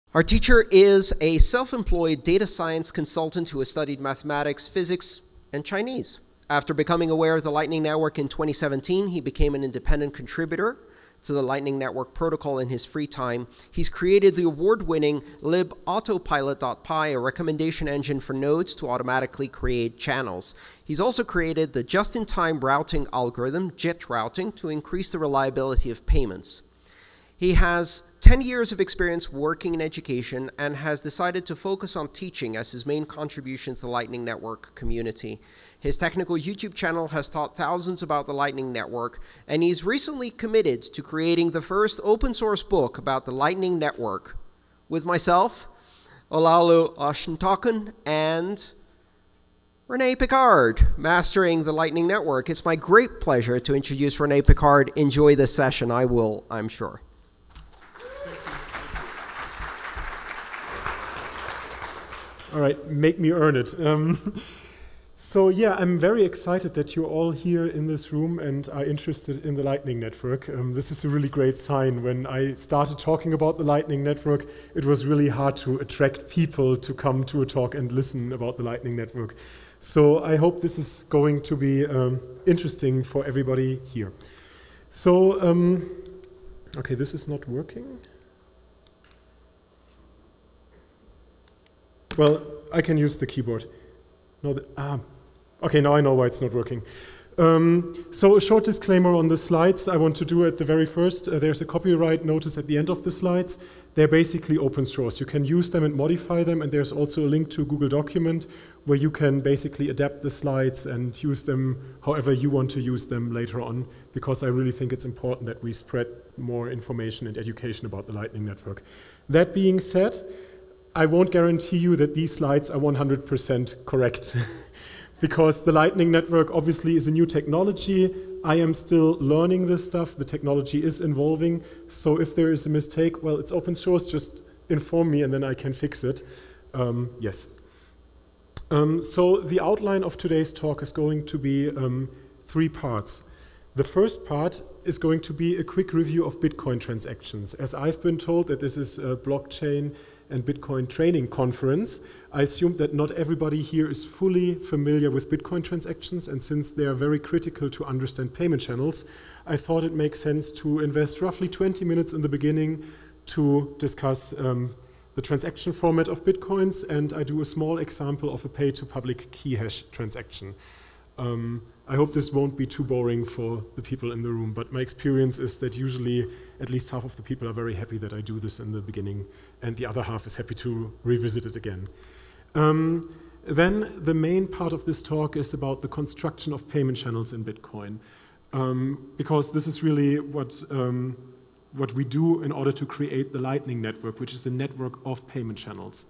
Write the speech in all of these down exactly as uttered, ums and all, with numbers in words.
Our teacher is a self-employed data science consultant who has studied mathematics, physics, and Chinese. After becoming aware of the Lightning Network in twenty seventeen, he became an independent contributor to the Lightning Network protocol in his free time. He's created the award-winning libautopilot.py, a recommendation engine for nodes to automatically create channels. He's also created the just-in-time routing algorithm, JIT routing, to increase the reliability of payments. He has ten years of experience working in education and has decided to focus on teaching as his main contribution to the Lightning Network community. His technical YouTube channel has taught thousands about the Lightning Network, and he's recently committed to creating the first open source book about the Lightning Network with myself, Olaolu Oshuntakun, and René Picard, mastering the Lightning Network. It's my great pleasure to introduce René Picard. Enjoy this session. I will, I'm sure. All right, make me earn it. Um, so yeah, I'm very excited that you're all here in this room and are interested in the Lightning Network. Um, this is a really great sign. When I started talking about the Lightning Network, it was really hard to attract people to come to a talk and listen about the Lightning Network. So I hope this is going to be um, interesting for everybody here. So, um, okay, this is not working. Well, I can use the keyboard. No, the, ah, okay, now I know why it's not working. Um, so a short disclaimer on the slides I want to do at the very first. Uh, there's a copyright notice at the end of the slides. They're basically open source. You can use them and modify them, and there's also a link to a Google document where you can basically adapt the slides and use them however you want to use them later on, because I really think it's important that we spread more information and education about the Lightning Network. That being said, I won't guarantee you that these slides are one hundred percent correct because the Lightning Network obviously is a new technology. I am still learning this stuff. The technology is evolving. So if there is a mistake, well, it's open source. Just inform me and then I can fix it. Um, yes. Um, so the outline of today's talk is going to be um, three parts. The first part is going to be a quick review of Bitcoin transactions. As I've been told that this is a blockchain and Bitcoin training conference, I assume that not everybody here is fully familiar with Bitcoin transactions, and since they are very critical to understand payment channels, I thought it makes sense to invest roughly twenty minutes in the beginning to discuss um, the transaction format of Bitcoins, and I do a small example of a pay-to-public key hash transaction. Um, I hope this won't be too boring for the people in the room, but my experience is that usually at least half of the people are very happy that I do this in the beginning, and the other half is happy to revisit it again. Um, then the main part of this talk is about the construction of payment channels in Bitcoin, um, because this is really what, um, what we do in order to create the Lightning Network, which is a network of payment channels.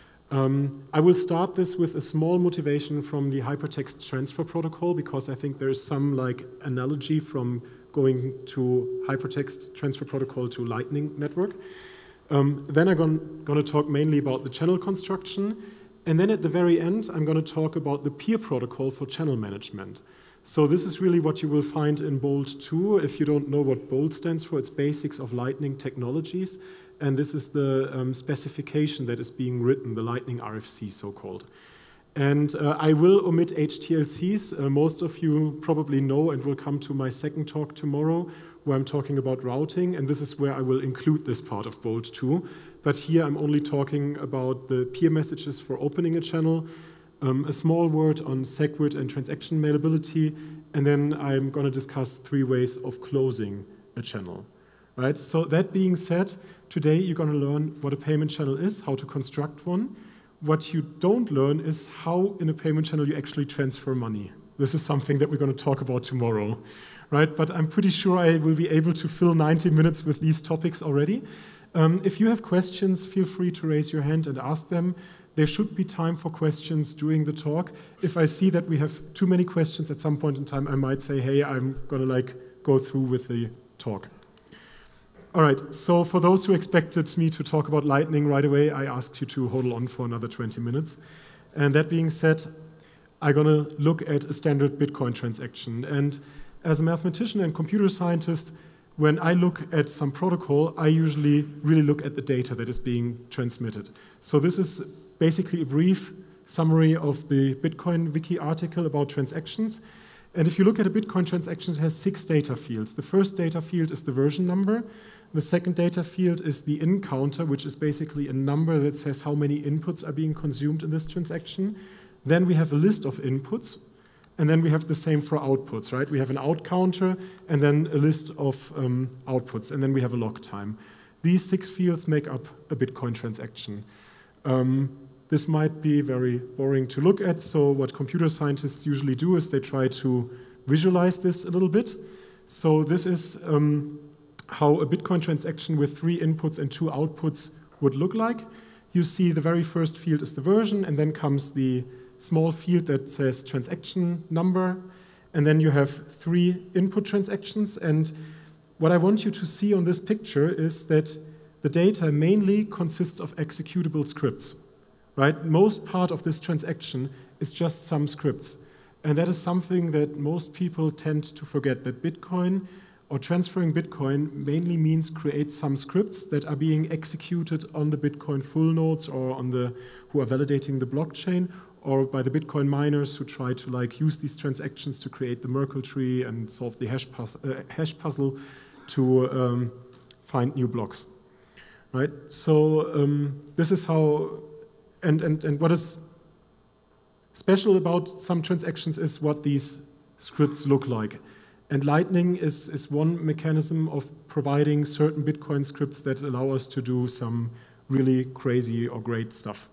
Um, I will start this with a small motivation from the Hypertext Transfer Protocol, because I think there is some like analogy from going to Hypertext Transfer Protocol to Lightning Network. Um, then I'm going to talk mainly about the channel construction, and then at the very end I'm going to talk about the peer protocol for channel management. So this is really what you will find in BOLT two. If you don't know what BOLT stands for, it's Basics of Lightning Technologies. And this is the um, specification that is being written, the Lightning R F C so-called. And uh, I will omit H T L Cs. Uh, most of you probably know and will come to my second talk tomorrow where I'm talking about routing, and this is where I will include this part of BOLT two. But here I'm only talking about the peer messages for opening a channel, um, a small word on SegWit and transaction mailability, and then I'm going to discuss three ways of closing a channel. Right? So that being said, today you're going to learn what a payment channel is, how to construct one. What you don't learn is how in a payment channel you actually transfer money. This is something that we're going to talk about tomorrow. Right? But I'm pretty sure I will be able to fill ninety minutes with these topics already. Um, if you have questions, feel free to raise your hand and ask them. There should be time for questions during the talk. If I see that we have too many questions at some point in time, I might say, hey, I'm going to like go through with the talk. All right, so for those who expected me to talk about Lightning right away, I asked you to hold on for another twenty minutes. And that being said, I'm going to look at a standard Bitcoin transaction. And as a mathematician and computer scientist, when I look at some protocol, I usually really look at the data that is being transmitted. So this is basically a brief summary of the Bitcoin wiki article about transactions. And if you look at a Bitcoin transaction, it has six data fields. The first data field is the version number. The second data field is the in counter, which is basically a number that says how many inputs are being consumed in this transaction. Then we have a list of inputs. And then we have the same for outputs, right? We have an out counter and then a list of um, outputs, and then we have a log time. These six fields make up a Bitcoin transaction. Um, this might be very boring to look at, so what computer scientists usually do is they try to visualize this a little bit. So this is um, how a Bitcoin transaction with three inputs and two outputs would look like. You see the very first field is the version, and then comes the small field that says transaction number, and then you have three input transactions. And what I want you to see on this picture is that the data mainly consists of executable scripts, right? Most part of this transaction is just some scripts. And that is something that most people tend to forget, that Bitcoin or transferring Bitcoin mainly means create some scripts that are being executed on the Bitcoin full nodes or on the who are validating the blockchain, or by the Bitcoin miners who try to like use these transactions to create the Merkle tree and solve the hash, puz uh, hash puzzle to um, find new blocks, right? So um, this is how, and, and, and what is special about some transactions is what these scripts look like. And Lightning is, is one mechanism of providing certain Bitcoin scripts that allow us to do some really crazy or great stuff.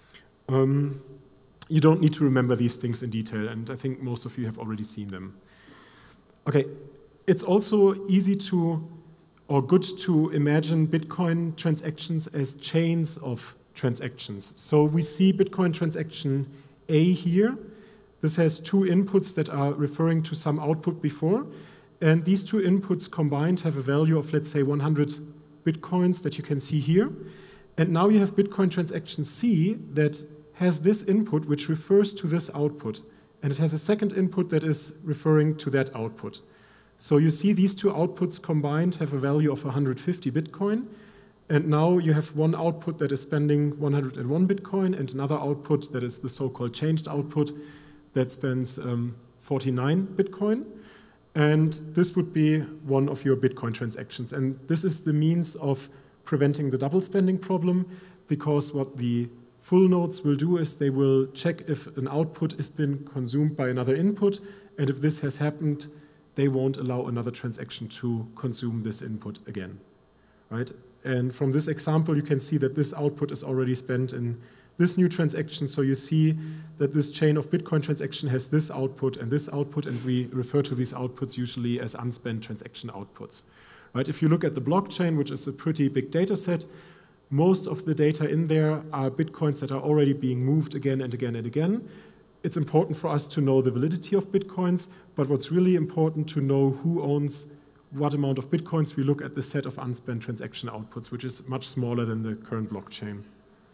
Um, You don't need to remember these things in detail, and I think most of you have already seen them. Okay, it's also easy to, or good to imagine Bitcoin transactions as chains of transactions. So we see Bitcoin transaction A here. This has two inputs that are referring to some output before, and these two inputs combined have a value of, let's say, one hundred Bitcoins that you can see here. And now you have Bitcoin transaction C that has this input which refers to this output, and it has a second input that is referring to that output. So you see these two outputs combined have a value of one hundred fifty Bitcoin, and now you have one output that is spending one hundred one Bitcoin and another output that is the so-called changed output that spends um, forty-nine Bitcoin, and this would be one of your Bitcoin transactions. And this is the means of preventing the double spending problem, because what the full nodes will do is they will check if an output has been consumed by another input, and if this has happened, they won't allow another transaction to consume this input again, right? And from this example, you can see that this output is already spent in this new transaction, so you see that this chain of Bitcoin transaction has this output and this output, and we refer to these outputs usually as unspent transaction outputs, right? If you look at the blockchain, which is a pretty big data set, most of the data in there are Bitcoins that are already being moved again and again and again. It's important for us to know the validity of Bitcoins, but what's really important to know who owns what amount of Bitcoins. We look at the set of unspent transaction outputs, which is much smaller than the current blockchain.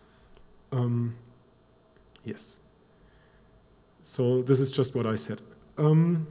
Um, yes. So this is just what I said. Um,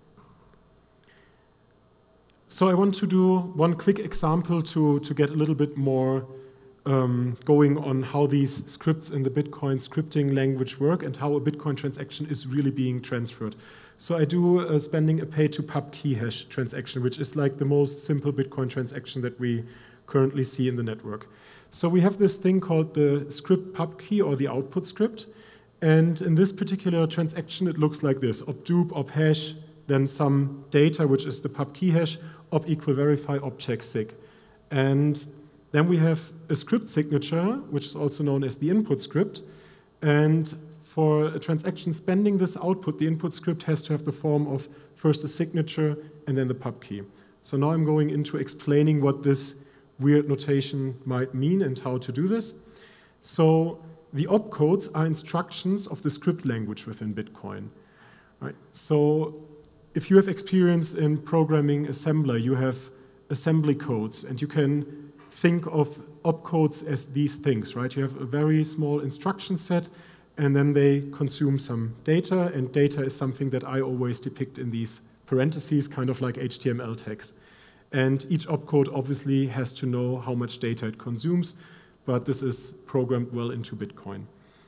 so I want to do one quick example to, to get a little bit more Um, going on how these scripts in the Bitcoin scripting language work and how a Bitcoin transaction is really being transferred. So I do uh, spending a pay to pub key hash transaction, which is like the most simple Bitcoin transaction that we currently see in the network. So we have this thing called the script pub key, or the output script. And in this particular transaction, it looks like this: op dupe, op hash, then some data, which is the pub key hash, op equal verify, op check sig. And then we have a script signature, which is also known as the input script. And for a transaction spending this output, the input script has to have the form of first a signature and then the pub key. So now I'm going into explaining what this weird notation might mean and how to do this. So the opcodes are instructions of the script language within Bitcoin. Right? So if you have experience in programming assembler, you have assembly codes, and you can think of opcodes as these things, right? You have a very small instruction set, and then they consume some data, and data is something that I always depict in these parentheses, kind of like H T M L tags. And each opcode obviously has to know how much data it consumes, but this is programmed well into Bitcoin.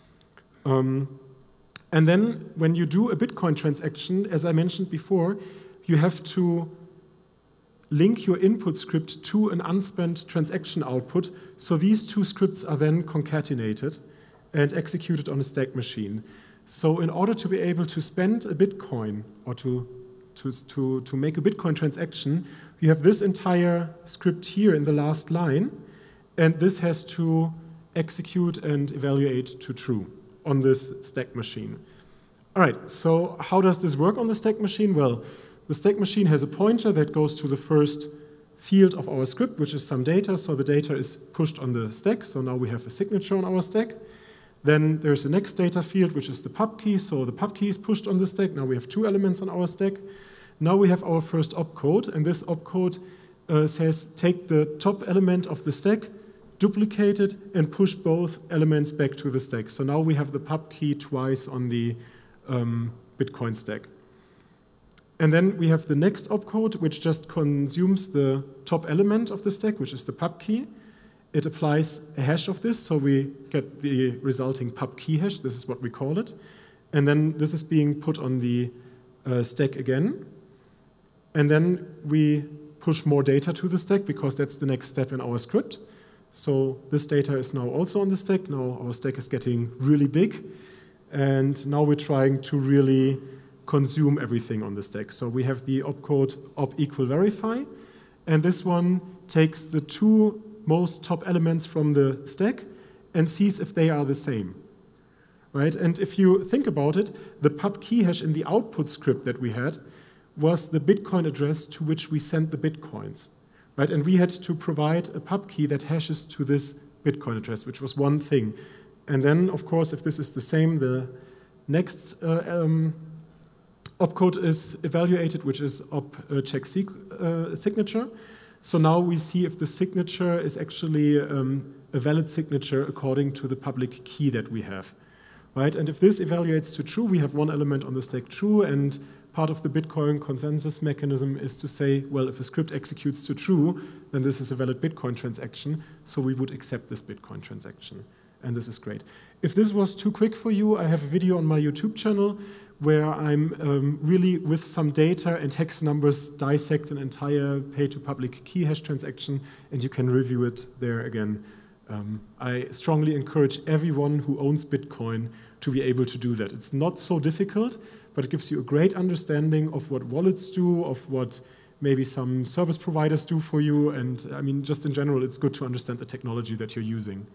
Um, and then when you do a Bitcoin transaction, as I mentioned before, you have to link your input script to an unspent transaction output. So these two scripts are then concatenated and executed on a stack machine. So in order to be able to spend a Bitcoin or to, to, to, to make a Bitcoin transaction, you have this entire script here in the last line, and this has to execute and evaluate to true on this stack machine. All right, so how does this work on the stack machine? Well, the stack machine has a pointer that goes to the first field of our script, which is some data. So the data is pushed on the stack. So now we have a signature on our stack. Then there's the next data field, which is the pub key. So the pub key is pushed on the stack. Now we have two elements on our stack. Now we have our first opcode. And this opcode uh, says take the top element of the stack, duplicate it, and push both elements back to the stack. So now we have the pub key twice on the um, Bitcoin stack. And then we have the next opcode, which just consumes the top element of the stack, which is the pub key. It applies a hash of this, so we get the resulting pub key hash. This is what we call it. And then this is being put on the uh, stack again. And then we push more data to the stack, because that's the next step in our script. So this data is now also on the stack. Now our stack is getting really big. And now we're trying to really consume everything on the stack. So we have the opcode op equal verify, and this one takes the two most top elements from the stack and sees if they are the same, right? And if you think about it, the pub key hash in the output script that we had was the Bitcoin address to which we sent the Bitcoins, right? And we had to provide a pub key that hashes to this Bitcoin address, which was one thing. And then, of course, if this is the same, the next uh, um, opcode is evaluated, which is op uh, check sig uh, signature. So now we see if the signature is actually um, a valid signature according to the public key that we have, right? And if this evaluates to true, we have one element on the stack true, and part of the Bitcoin consensus mechanism is to say, well, if a script executes to true, then this is a valid Bitcoin transaction, so we would accept this Bitcoin transaction. And this is great. If this was too quick for you, I have a video on my YouTube channel where I'm um, really, with some data and hex numbers, dissect an entire pay-to-public key hash transaction, and you can review it there again. Um, I strongly encourage everyone who owns Bitcoin to be able to do that. It's not so difficult, but it gives you a great understanding of what wallets do, of what maybe some service providers do for you, and I mean, just in general, it's good to understand the technology that you're using.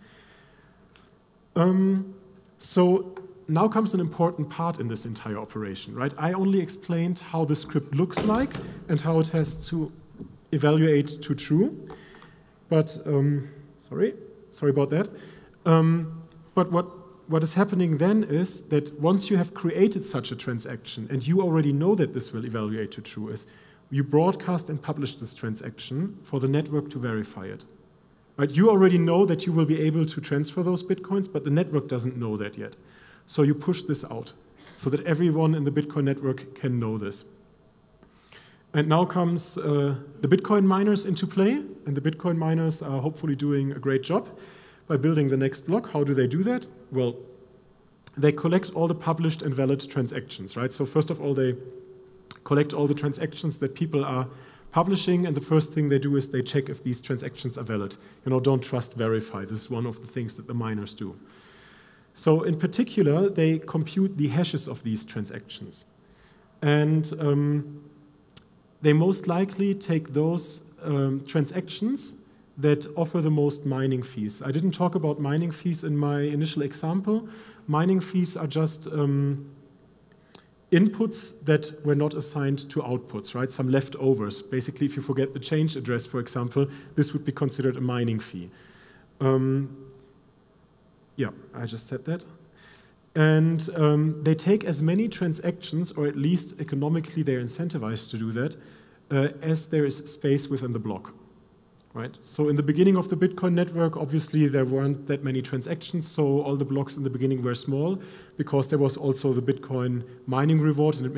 Um, so now comes an important part in this entire operation, right? I only explained how the script looks like and how it has to evaluate to true. But, um, sorry, sorry about that. Um, but what, what is happening then is that once you have created such a transaction and you already know that this will evaluate to true, is you broadcast and publish this transaction for the network to verify it. Right? You already know that you will be able to transfer those Bitcoins, but the network doesn't know that yet. So you push this out so that everyone in the Bitcoin network can know this. And now comes uh, the Bitcoin miners into play, and the Bitcoin miners are hopefully doing a great job by building the next block. How do they do that? Well, they collect all the published and valid transactions, right? So first of all, they collect all the transactions that people are publishing, and the first thing they do is they check if these transactions are valid. You know, don't trust, verify. This is one of the things that the miners do. So in particular, they compute the hashes of these transactions. And um, they most likely take those um, transactions that offer the most mining fees. I didn't talk about mining fees in my initial example. Mining fees are just um, inputs that were not assigned to outputs, right? Some leftovers. Basically, if you forget the change address, for example, this would be considered a mining fee. Um, yeah, I just said that. And um, they take as many transactions, or at least economically they're incentivized to do that, uh, as there is space within the block, right? So in the beginning of the Bitcoin network, obviously there weren't that many transactions, so all the blocks in the beginning were small, because there was also the Bitcoin mining reward, and it made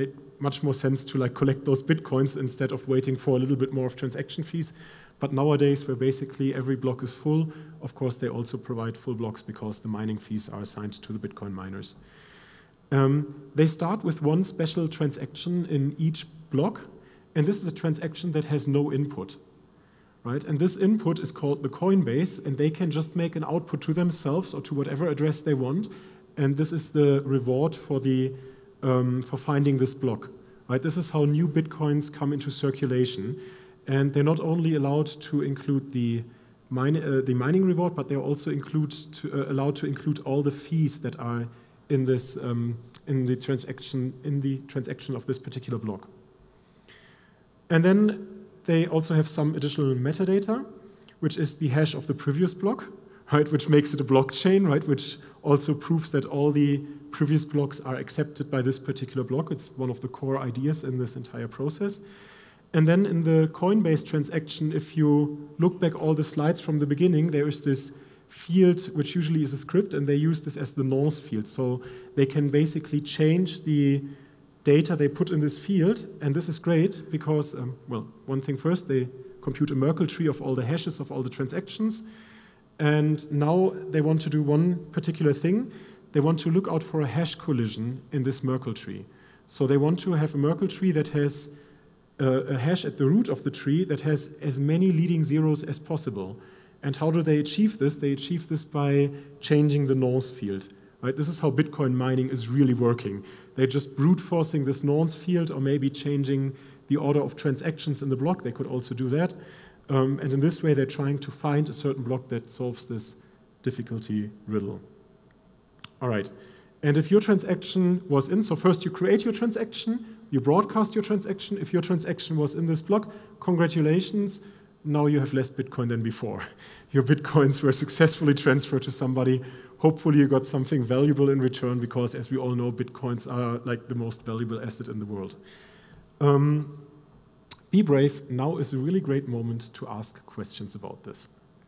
much more sense to like collect those bitcoins instead of waiting for a little bit more of transaction fees. But nowadays, where basically every block is full, of course, they also provide full blocks because the mining fees are assigned to the Bitcoin miners. Um, they start with one special transaction in each block, and this is a transaction that has no input, right? And this input is called the Coinbase, and they can just make an output to themselves or to whatever address they want, and this is the reward for the um, for finding this block, right? This is how new Bitcoins come into circulation, and they're not only allowed to include the mine, uh, the mining reward, but they're also include to, uh, allowed to include all the fees that are in this um, in the transaction in the transaction of this particular block. And then they also have some additional metadata, which is the hash of the previous block, right? Which makes it a blockchain, right? Which also proves that all the previous blocks are accepted by this particular block. It's one of the core ideas in this entire process. And then in the Coinbase transaction, if you look back all the slides from the beginning, there is this field, which usually is a script, and they use this as the nonce field. So they can basically change the data they put in this field, and this is great because, um, well, one thing first, they compute a Merkle tree of all the hashes of all the transactions, and now they want to do one particular thing. They want to look out for a hash collision in this Merkle tree. So they want to have a Merkle tree that has uh, a hash at the root of the tree that has as many leading zeros as possible. And how do they achieve this? They achieve this by changing the nonce field. Right? This is how Bitcoin mining is really working. They're just brute forcing this nonce field, or maybe changing the order of transactions in the block. They could also do that. Um, and in this way, they're trying to find a certain block that solves this difficulty riddle. All right. And if your transaction was in, so first you create your transaction, you broadcast your transaction. If your transaction was in this block, congratulations. Now you have less Bitcoin than before. Your Bitcoins were successfully transferred to somebody. Hopefully you got something valuable in return, because as we all know, Bitcoins are like the most valuable asset in the world. Um, be brave. Now is a really great moment to ask questions about this.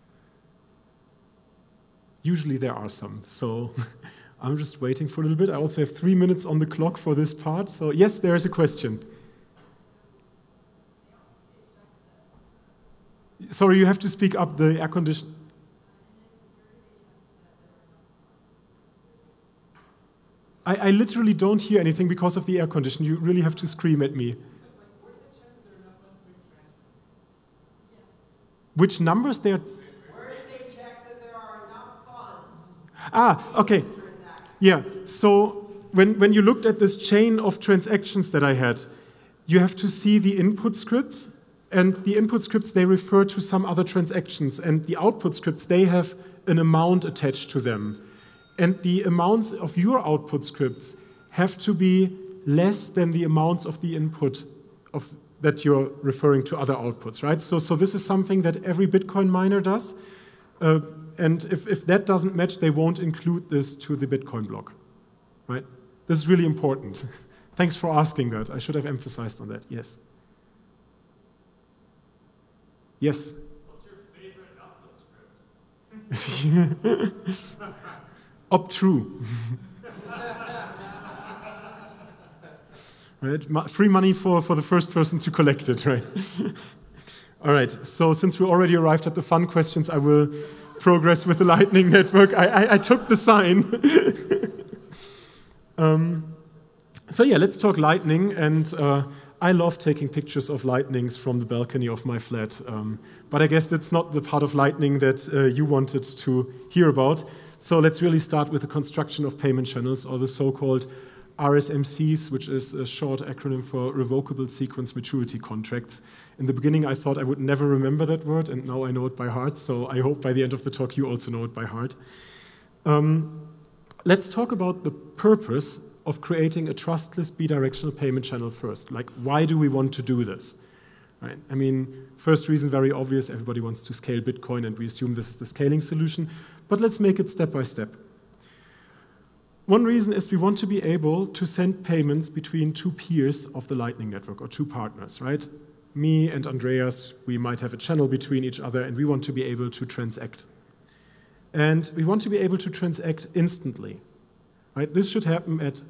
Usually there are some, so I'm just waiting for a little bit. I also have three minutes on the clock for this part. So yes, there is a question. Sorry, you have to speak up, the air condition. I, I literally don't hear anything because of the air condition. You really have to scream at me. Which numbers they're... Where did they check that there are enough funds? Ah, okay. Yeah, so when, when you looked at this chain of transactions that I had, you have to see the input scripts. And the input scripts, they refer to some other transactions. And the output scripts, they have an amount attached to them. And the amounts of your output scripts have to be less than the amounts of the input of, that you're referring to other outputs, right? So, so this is something that every Bitcoin miner does. Uh, and if, if that doesn't match, they won't include this to the Bitcoin block, right? This is really important. Thanks for asking that. I should have emphasized on that, yes. Yes? What's your favorite output script? Opt-true. Right? Free money for, for the first person to collect it, right? All right, so since we already arrived at the fun questions, I will progress with the Lightning Network. I, I, I took the sign. um, so yeah, let's talk Lightning. And uh, I love taking pictures of lightnings from the balcony of my flat, um, but I guess that's not the part of Lightning that uh, you wanted to hear about. So let's really start with the construction of payment channels, or the so-called R S M Cs, which is a short acronym for Revocable Sequence Maturity Contracts. In the beginning, I thought I would never remember that word, and now I know it by heart, so I hope by the end of the talk you also know it by heart. Um, let's talk about the purpose of creating a trustless bidirectional payment channel first. Like, why do we want to do this? Right? I mean, first reason, very obvious, everybody wants to scale Bitcoin, and we assume this is the scaling solution, but let's make it step by step. One reason is we want to be able to send payments between two peers of the Lightning Network, or two partners, right? Me and Andreas, we might have a channel between each other, and we want to be able to transact. And we want to be able to transact instantly. Right? This should happen at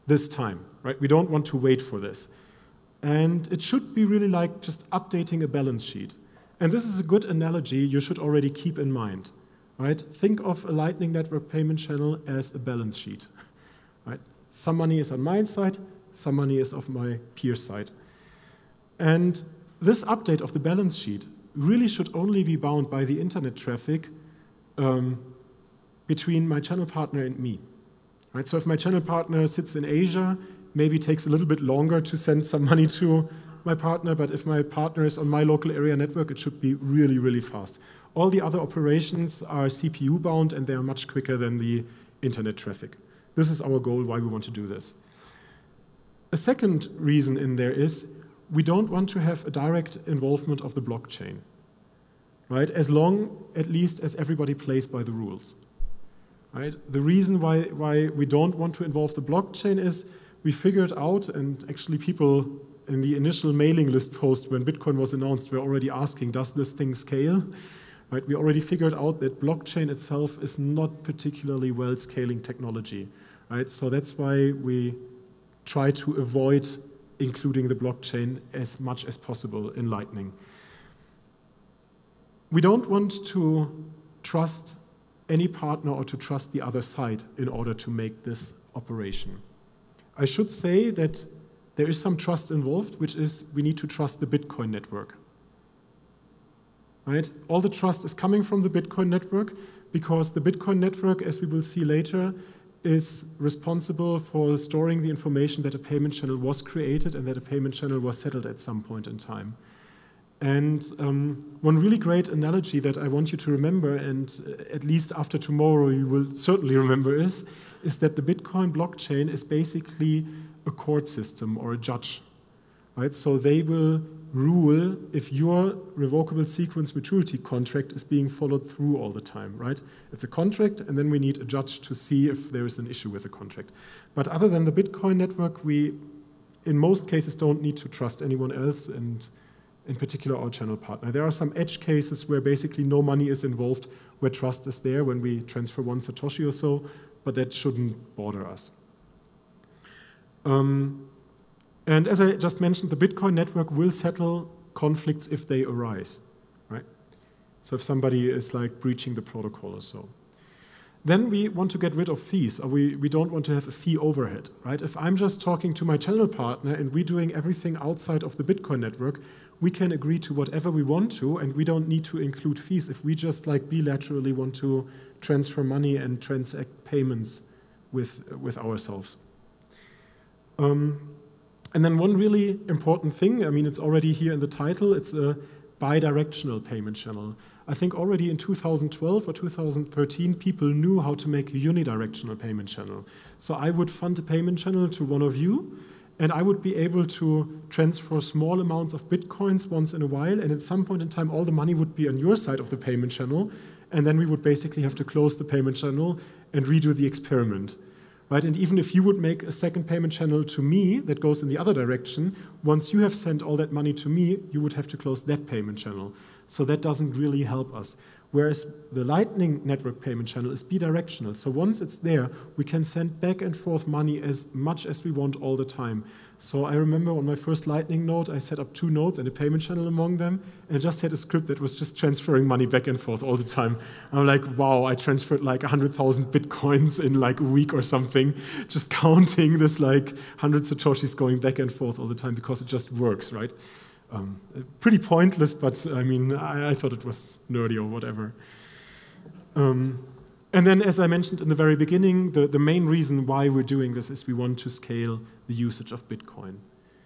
this time, right? We don't want to wait for this. And it should be really like just updating a balance sheet. And this is a good analogy you should already keep in mind, right? Think of a Lightning Network payment channel as a balance sheet, right? Some money is on my side, some money is on my peer side. And this update of the balance sheet really should only be bound by the internet traffic um, between my channel partner and me. Right? So if my channel partner sits in Asia, maybe it takes a little bit longer to send some money to my partner, but if my partner is on my local area network, it should be really, really fast. All the other operations are C P U bound and they are much quicker than the internet traffic. This is our goal, why we want to do this. A second reason in there is we don't want to have a direct involvement of the blockchain, right? As long, at least, as everybody plays by the rules, right? The reason why, why we don't want to involve the blockchain is we figured out, and actually people in the initial mailing list post when Bitcoin was announced were already asking, does this thing scale? Right? We already figured out that blockchain itself is not particularly well scaling technology, right? So that's why we try to avoid including the blockchain as much as possible in Lightning. We don't want to trust any partner or to trust the other side in order to make this operation. I should say that there is some trust involved, which is we need to trust the Bitcoin network. Right? All the trust is coming from the Bitcoin network because the Bitcoin network, as we will see later, is responsible for storing the information that a payment channel was created and that a payment channel was settled at some point in time. And um, one really great analogy that I want you to remember, and at least after tomorrow you will certainly remember, is, is that the Bitcoin blockchain is basically a court system or a judge. Right? So they will rule if your revocable sequence maturity contract is being followed through all the time, right? It's a contract, and then we need a judge to see if there is an issue with the contract. But other than the Bitcoin network, we, in most cases, don't need to trust anyone else, and in particular our channel partner. There are some edge cases where basically no money is involved, where trust is there when we transfer one Satoshi or so, but that shouldn't bother us. Um, And as I just mentioned, the Bitcoin network will settle conflicts if they arise, right? So if somebody is like breaching the protocol or so. Then we want to get rid of fees, or we, we don't want to have a fee overhead, right? If I'm just talking to my channel partner and we're doing everything outside of the Bitcoin network, we can agree to whatever we want to, and we don't need to include fees if we just like bilaterally want to transfer money and transact payments with, with ourselves. Um, And then one really important thing, I mean, it's already here in the title, it's a bidirectional payment channel. I think already in two thousand twelve or two thousand thirteen, people knew how to make a unidirectional payment channel. So I would fund a payment channel to one of you, and I would be able to transfer small amounts of Bitcoins once in a while, and at some point in time, all the money would be on your side of the payment channel, and then we would basically have to close the payment channel and redo the experiment. Right? And even if you would make a second payment channel to me that goes in the other direction, once you have sent all that money to me, you would have to close that payment channel. So that doesn't really help us. Whereas the Lightning Network payment channel is bidirectional. So once it's there, we can send back and forth money as much as we want all the time. So I remember on my first Lightning node, I set up two nodes and a payment channel among them, and I just had a script that was just transferring money back and forth all the time. I'm like, wow, I transferred like one hundred thousand Bitcoins in like a week or something, just counting this like one hundred Satoshis going back and forth all the time because it just works, right? Um, pretty pointless, but I mean, I, I thought it was nerdy or whatever. Um, and then, as I mentioned in the very beginning, the, the main reason why we're doing this is we want to scale the usage of Bitcoin.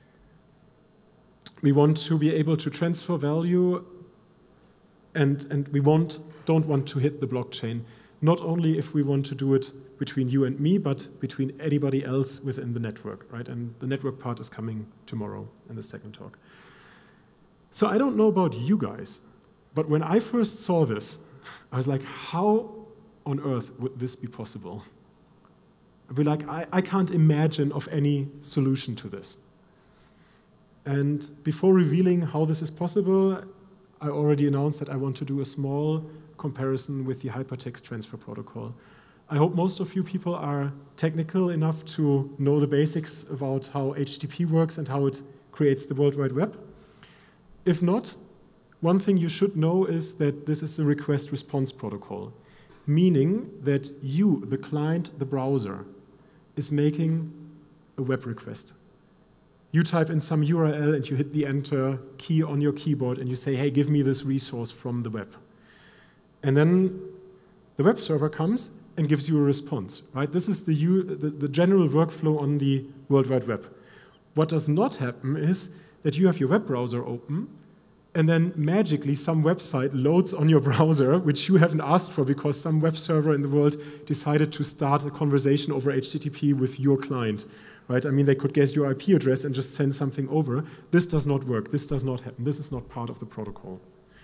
We want to be able to transfer value, and, and we want, don't want to hit the blockchain, not only if we want to do it between you and me, but between anybody else within the network, right? And the network part is coming tomorrow in the second talk. So I don't know about you guys, but when I first saw this, I was like, how on earth would this be possible? I'd be like, I, I can't imagine of any solution to this. And before revealing how this is possible, I already announced that I want to do a small comparison with the Hypertext Transfer Protocol. I hope most of you people are technical enough to know the basics about how H T T P works and how it creates the World Wide Web. If not, one thing you should know is that this is a request-response protocol, meaning that you, the client, the browser, is making a web request. You type in some U R L and you hit the enter key on your keyboard and you say, hey, give me this resource from the web. And then the web server comes and gives you a response, right? This is the, the, the general workflow on the World Wide Web. What does not happen is that you have your web browser open and then magically some website loads on your browser, which you haven't asked for because some web server in the world decided to start a conversation over H T T P with your client, right? I mean, they could guess your I P address and just send something over. This does not work. This does not happen. This is not part of the protocol.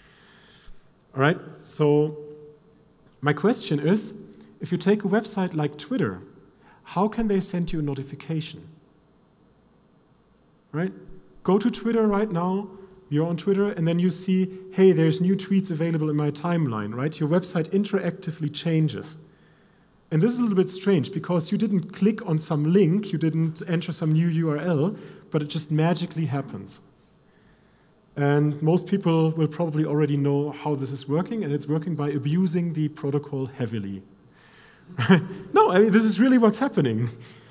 All right, so my question is, if you take a website like Twitter, how can they send you a notification? Right? Go to Twitter right now, you're on Twitter, and then you see, hey, there's new tweets available in my timeline, right? Your website interactively changes. And this is a little bit strange because you didn't click on some link, you didn't enter some new U R L, but it just magically happens. And most people will probably already know how this is working, and it's working by abusing the protocol heavily. No, I mean, this is really what's happening.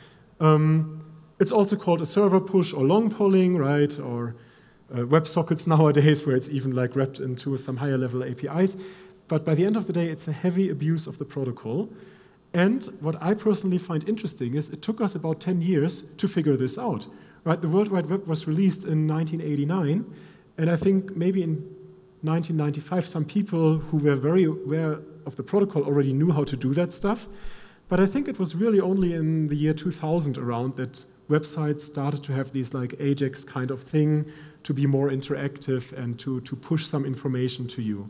Um, it's also called a server push or long polling, right? Or uh, WebSockets nowadays, where it's even like wrapped into some higher level A P Is. But by the end of the day, it's a heavy abuse of the protocol. And what I personally find interesting is it took us about ten years to figure this out, right? The World Wide Web was released in nineteen eighty-nine, and I think maybe in nineteen ninety-five, some people who were very aware of the protocol already knew how to do that stuff. But I think it was really only in the year two thousand around that websites started to have these like Ajax kind of thing to be more interactive and to, to push some information to you.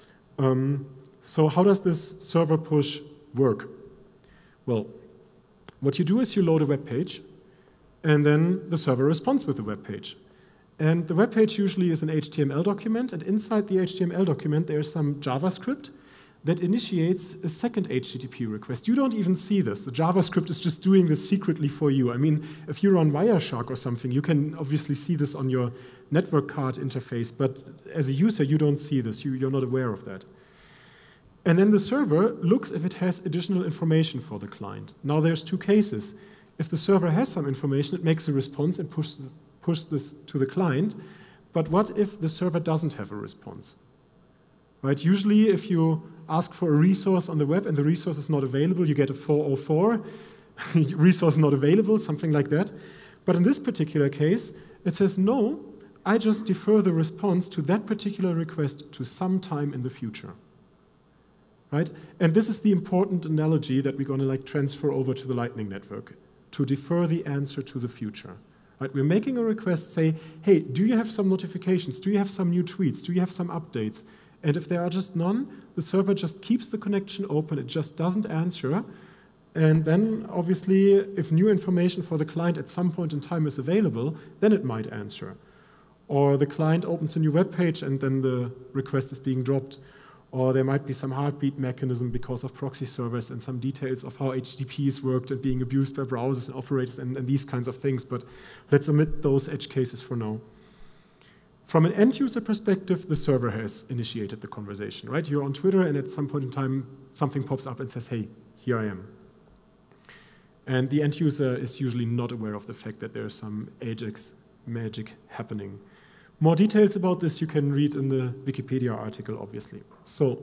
Um, so how does this server push work? Well, what you do is you load a web page, and then the server responds with the web page. And the web page usually is an H T M L document, and inside the H T M L document there's some JavaScript that initiates a second H T T P request. You don't even see this. The JavaScript is just doing this secretly for you. I mean, if you're on Wireshark or something, you can obviously see this on your network card interface, but as a user, you don't see this. You, you're not aware of that. And then the server looks if it has additional information for the client. Now there's two cases. If the server has some information, it makes a response and pushes, pushes this to the client. But what if the server doesn't have a response? Right? Usually, if you ask for a resource on the web and the resource is not available, you get a four oh four, resource not available, something like that. But in this particular case, it says, no, I just defer the response to that particular request to some time in the future. Right? And this is the important analogy that we're going to like transfer over to the Lightning Network, to defer the answer to the future. Right? We're making a request, say, hey, do you have some notifications? Do you have some new tweets? Do you have some updates? And if there are just none, the server just keeps the connection open. It just doesn't answer. And then, obviously, if new information for the client at some point in time is available, then it might answer. Or the client opens a new web page and then the request is being dropped. Or there might be some heartbeat mechanism because of proxy servers and some details of how H T T Ps worked and being abused by browsers and operators and, and these kinds of things. But let's omit those edge cases for now. From an end-user perspective, the server has initiated the conversation, right? You're on Twitter, and at some point in time, something pops up and says, hey, here I am. And the end user is usually not aware of the fact that there's some Ajax magic happening. More details about this you can read in the Wikipedia article, obviously. So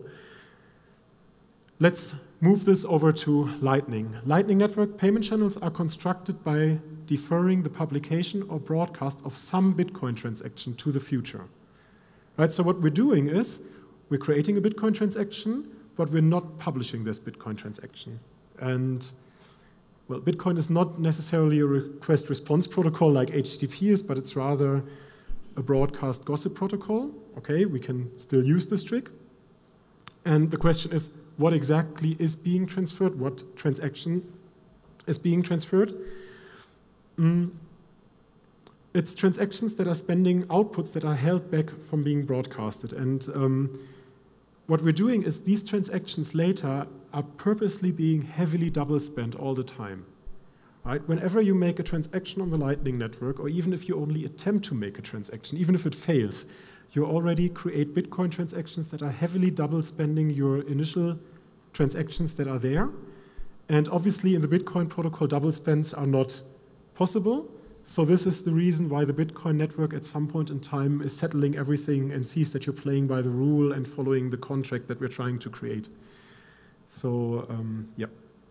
let's move this over to Lightning. Lightning Network payment channels are constructed by deferring the publication or broadcast of some Bitcoin transaction to the future. Right? So what we're doing is we're creating a Bitcoin transaction, but we're not publishing this Bitcoin transaction. And well, Bitcoin is not necessarily a request-response protocol like H T T P is, but it's rather a broadcast gossip protocol. Okay, we can still use this trick. And the question is, what exactly is being transferred? What transaction is being transferred? Mm. It's transactions that are spending outputs that are held back from being broadcasted. And um, what we're doing is these transactions later are purposely being heavily double spent all the time. Right? Whenever you make a transaction on the Lightning Network, or even if you only attempt to make a transaction, even if it fails, you already create Bitcoin transactions that are heavily double spending your initial transactions that are there. And obviously in the Bitcoin protocol, double spends are not possible. So this is the reason why the Bitcoin network at some point in time is settling everything and sees that you're playing by the rule and following the contract that we're trying to create. So, um, yeah.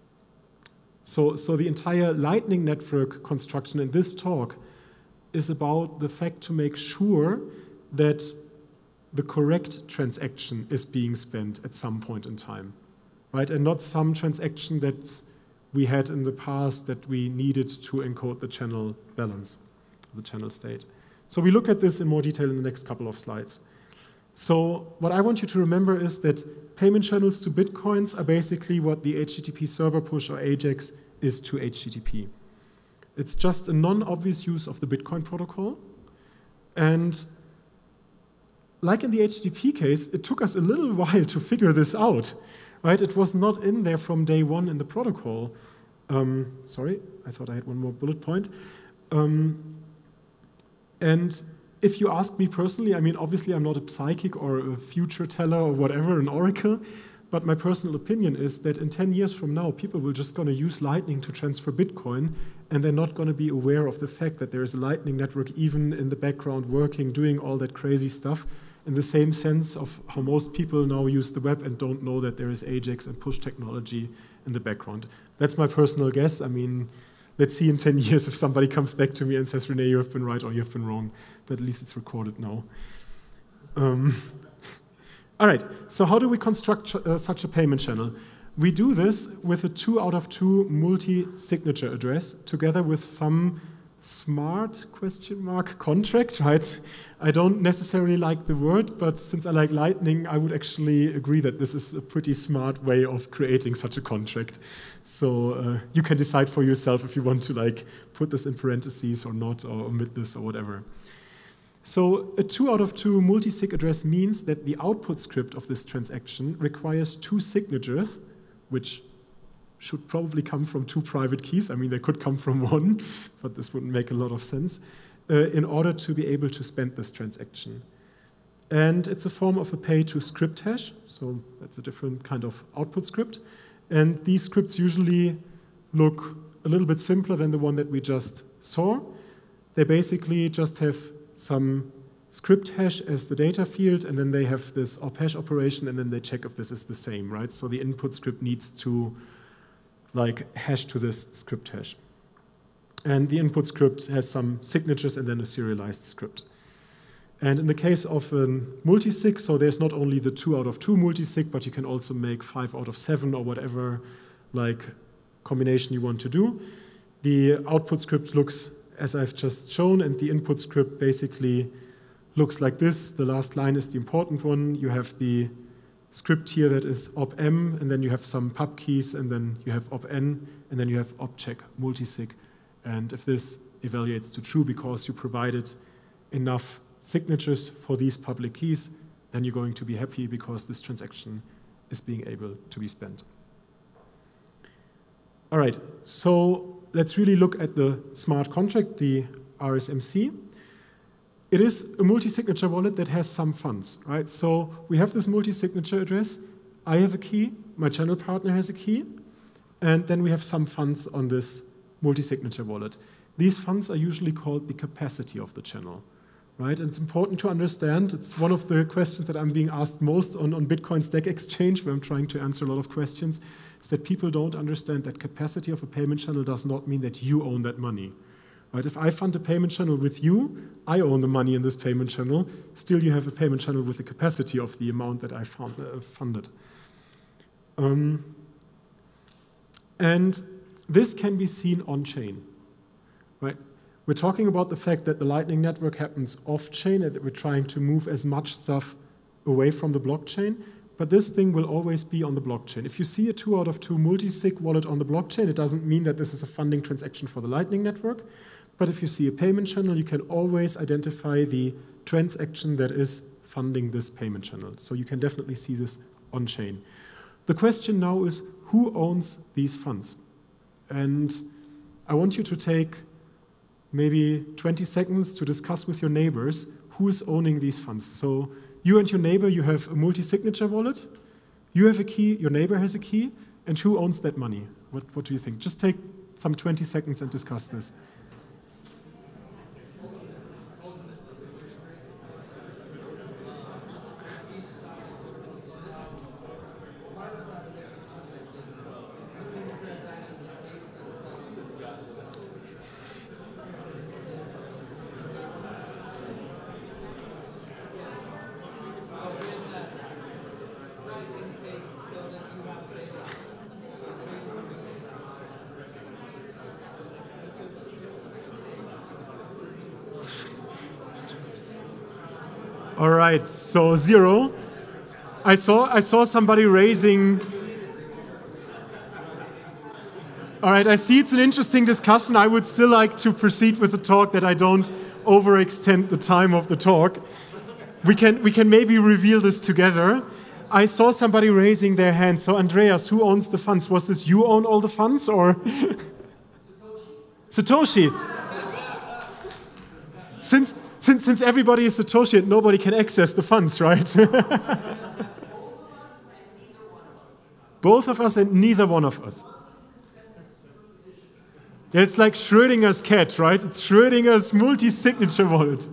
So, so the entire Lightning Network construction in this talk is about the fact to make sure that the correct transaction is being spent at some point in time, right? And not some transaction that we had in the past that we needed to encode the channel balance, the channel state. So we look at this in more detail in the next couple of slides. So what I want you to remember is that payment channels to Bitcoins are basically what the H T T P server push or AJAX is to H T T P. It's just a non-obvious use of the Bitcoin protocol. And like in the H T T P case, it took us a little while to figure this out, right? It was not in there from day one in the protocol. Um, sorry, I thought I had one more bullet point. Um, and if you ask me personally, I mean, obviously I'm not a psychic or a future teller or whatever, an oracle, but my personal opinion is that in ten years from now, people will just going to use Lightning to transfer Bitcoin, and they're not going to be aware of the fact that there is a Lightning network even in the background working, doing all that crazy stuff, in the same sense of how most people now use the web and don't know that there is AJAX and push technology in the background. That's my personal guess. I mean, let's see in ten years if somebody comes back to me and says, Rene, you have been right or you have been wrong. But at least it's recorded now. Um, all right, so how do we construct uh, such a payment channel? We do this with a two out of two multi-signature address together with some smart question mark contract, right? I don't necessarily like the word, but since I like Lightning, I would actually agree that this is a pretty smart way of creating such a contract. So uh, you can decide for yourself if you want to like put this in parentheses or not, or omit this or whatever. So a two out of two multi-sig address means that the output script of this transaction requires two signatures, which should probably come from two private keys. I mean, they could come from one, but this wouldn't make a lot of sense, uh, in order to be able to spend this transaction. And it's a form of a pay-to-script hash, so that's a different kind of output script. And these scripts usually look a little bit simpler than the one that we just saw. They basically just have some script hash as the data field, and then they have this op hash operation, and then they check if this is the same, right? So the input script needs to like hash to this script hash. And the input script has some signatures and then a serialized script. And in the case of a multi-sig, so there's not only the two out of two multi-sig, but you can also make five out of seven or whatever like combination you want to do. The output script looks as I've just shown, and the input script basically looks like this. The last line is the important one. You have the script here that is op-m, and then you have some pub keys, and then you have op-n, and then you have op-check multi-sig. And if this evaluates to true because you provided enough signatures for these public keys, then you're going to be happy because this transaction is being able to be spent. All right, so let's really look at the smart contract, the R S M C. It is a multi-signature wallet that has some funds, right? So we have this multi-signature address. I have a key, my channel partner has a key, and then we have some funds on this multi-signature wallet. These funds are usually called the capacity of the channel, right? And it's important to understand, it's one of the questions that I'm being asked most on, on Bitcoin Stack Exchange, where I'm trying to answer a lot of questions, is that people don't understand that capacity of a payment channel does not mean that you own that money. Right? If I fund a payment channel with you, I own the money in this payment channel. Still, you have a payment channel with the capacity of the amount that I fund, uh, funded. Um, and this can be seen on-chain. Right? We're talking about the fact that the Lightning Network happens off-chain and that we're trying to move as much stuff away from the blockchain. But this thing will always be on the blockchain. If you see a two out of two multi-sig wallet on the blockchain, it doesn't mean that this is a funding transaction for the Lightning Network. But if you see a payment channel, you can always identify the transaction that is funding this payment channel. So you can definitely see this on-chain. The question now is, who owns these funds? And I want you to take maybe twenty seconds to discuss with your neighbors who is owning these funds. So you and your neighbor, you have a multi-signature wallet, you have a key, your neighbor has a key, and who owns that money? What, what do you think? Just take some twenty seconds and discuss this. All right, so zero. I saw, I saw somebody raising. All right, I see it's an interesting discussion. I would still like to proceed with the talk, that I don't overextend the time of the talk. We can, we can maybe reveal this together. I saw somebody raising their hand. So Andreas, who owns the funds? Was this you own all the funds, or? Satoshi. Satoshi. Since, since, since everybody is Satoshi and nobody can access the funds, right? Both of us and neither one of us. Yeah, it's like Schrödinger's cat, right? It's Schrödinger's multi-signature wallet.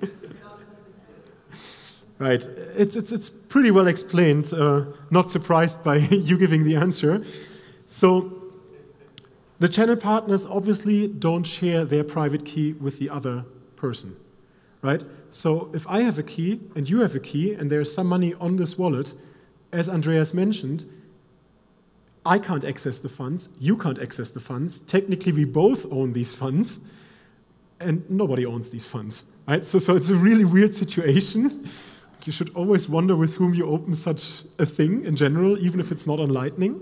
Right, it's, it's, it's pretty well explained, uh, not surprised by you giving the answer. So the channel partners obviously don't share their private key with the other person, right? So if I have a key and you have a key and there's some money on this wallet, as Andreas mentioned, I can't access the funds, you can't access the funds. Technically, we both own these funds, and nobody owns these funds, right? So, so it's a really weird situation. You should always wonder with whom you open such a thing in general, even if it's not on Lightning.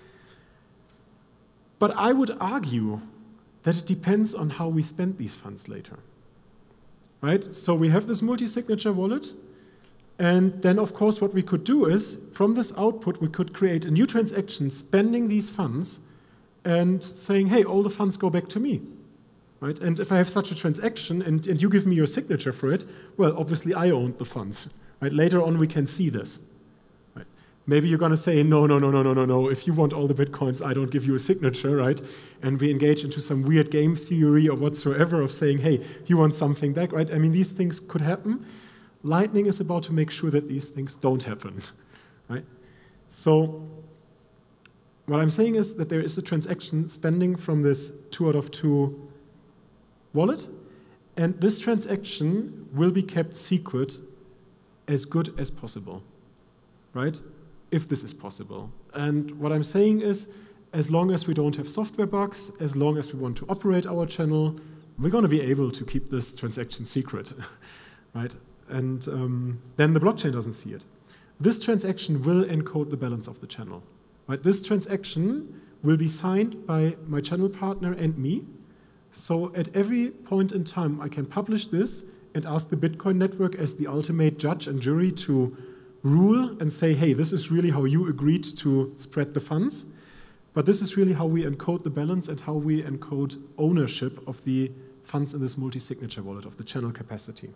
But I would argue that it depends on how we spend these funds later, right? So we have this multi-signature wallet, and then, of course, what we could do is, from this output, we could create a new transaction spending these funds and saying, hey, all the funds go back to me. Right? And if I have such a transaction and, and you give me your signature for it, well, obviously I owned the funds. Right? Later on, we can see this. Right? Maybe you're going to say, no, no, no, no, no, no, no. If you want all the Bitcoins, I don't give you a signature, right? And we engage into some weird game theory or whatsoever of saying, hey, you want something back, right? I mean, these things could happen. Lightning is about to make sure that these things don't happen, right? So what I'm saying is that there is a transaction spending from this two out of two wallet, and this transaction will be kept secret as good as possible, right? If this is possible. And what I'm saying is, as long as we don't have software bugs, as long as we want to operate our channel, we're going to be able to keep this transaction secret, right? And um, then the blockchain doesn't see it. This transaction will encode the balance of the channel, right? This transaction will be signed by my channel partner and me. So at every point in time, I can publish this and ask the Bitcoin network as the ultimate judge and jury to rule and say, hey, this is really how you agreed to spread the funds. But this is really how we encode the balance and how we encode ownership of the funds in this multi-signature wallet, of the channel capacity.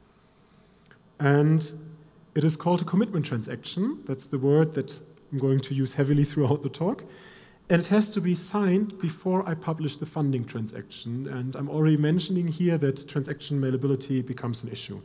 And it is called a commitment transaction. That's the word that I'm going to use heavily throughout the talk. And it has to be signed before I publish the funding transaction. And I'm already mentioning here that transaction malleability becomes an issue.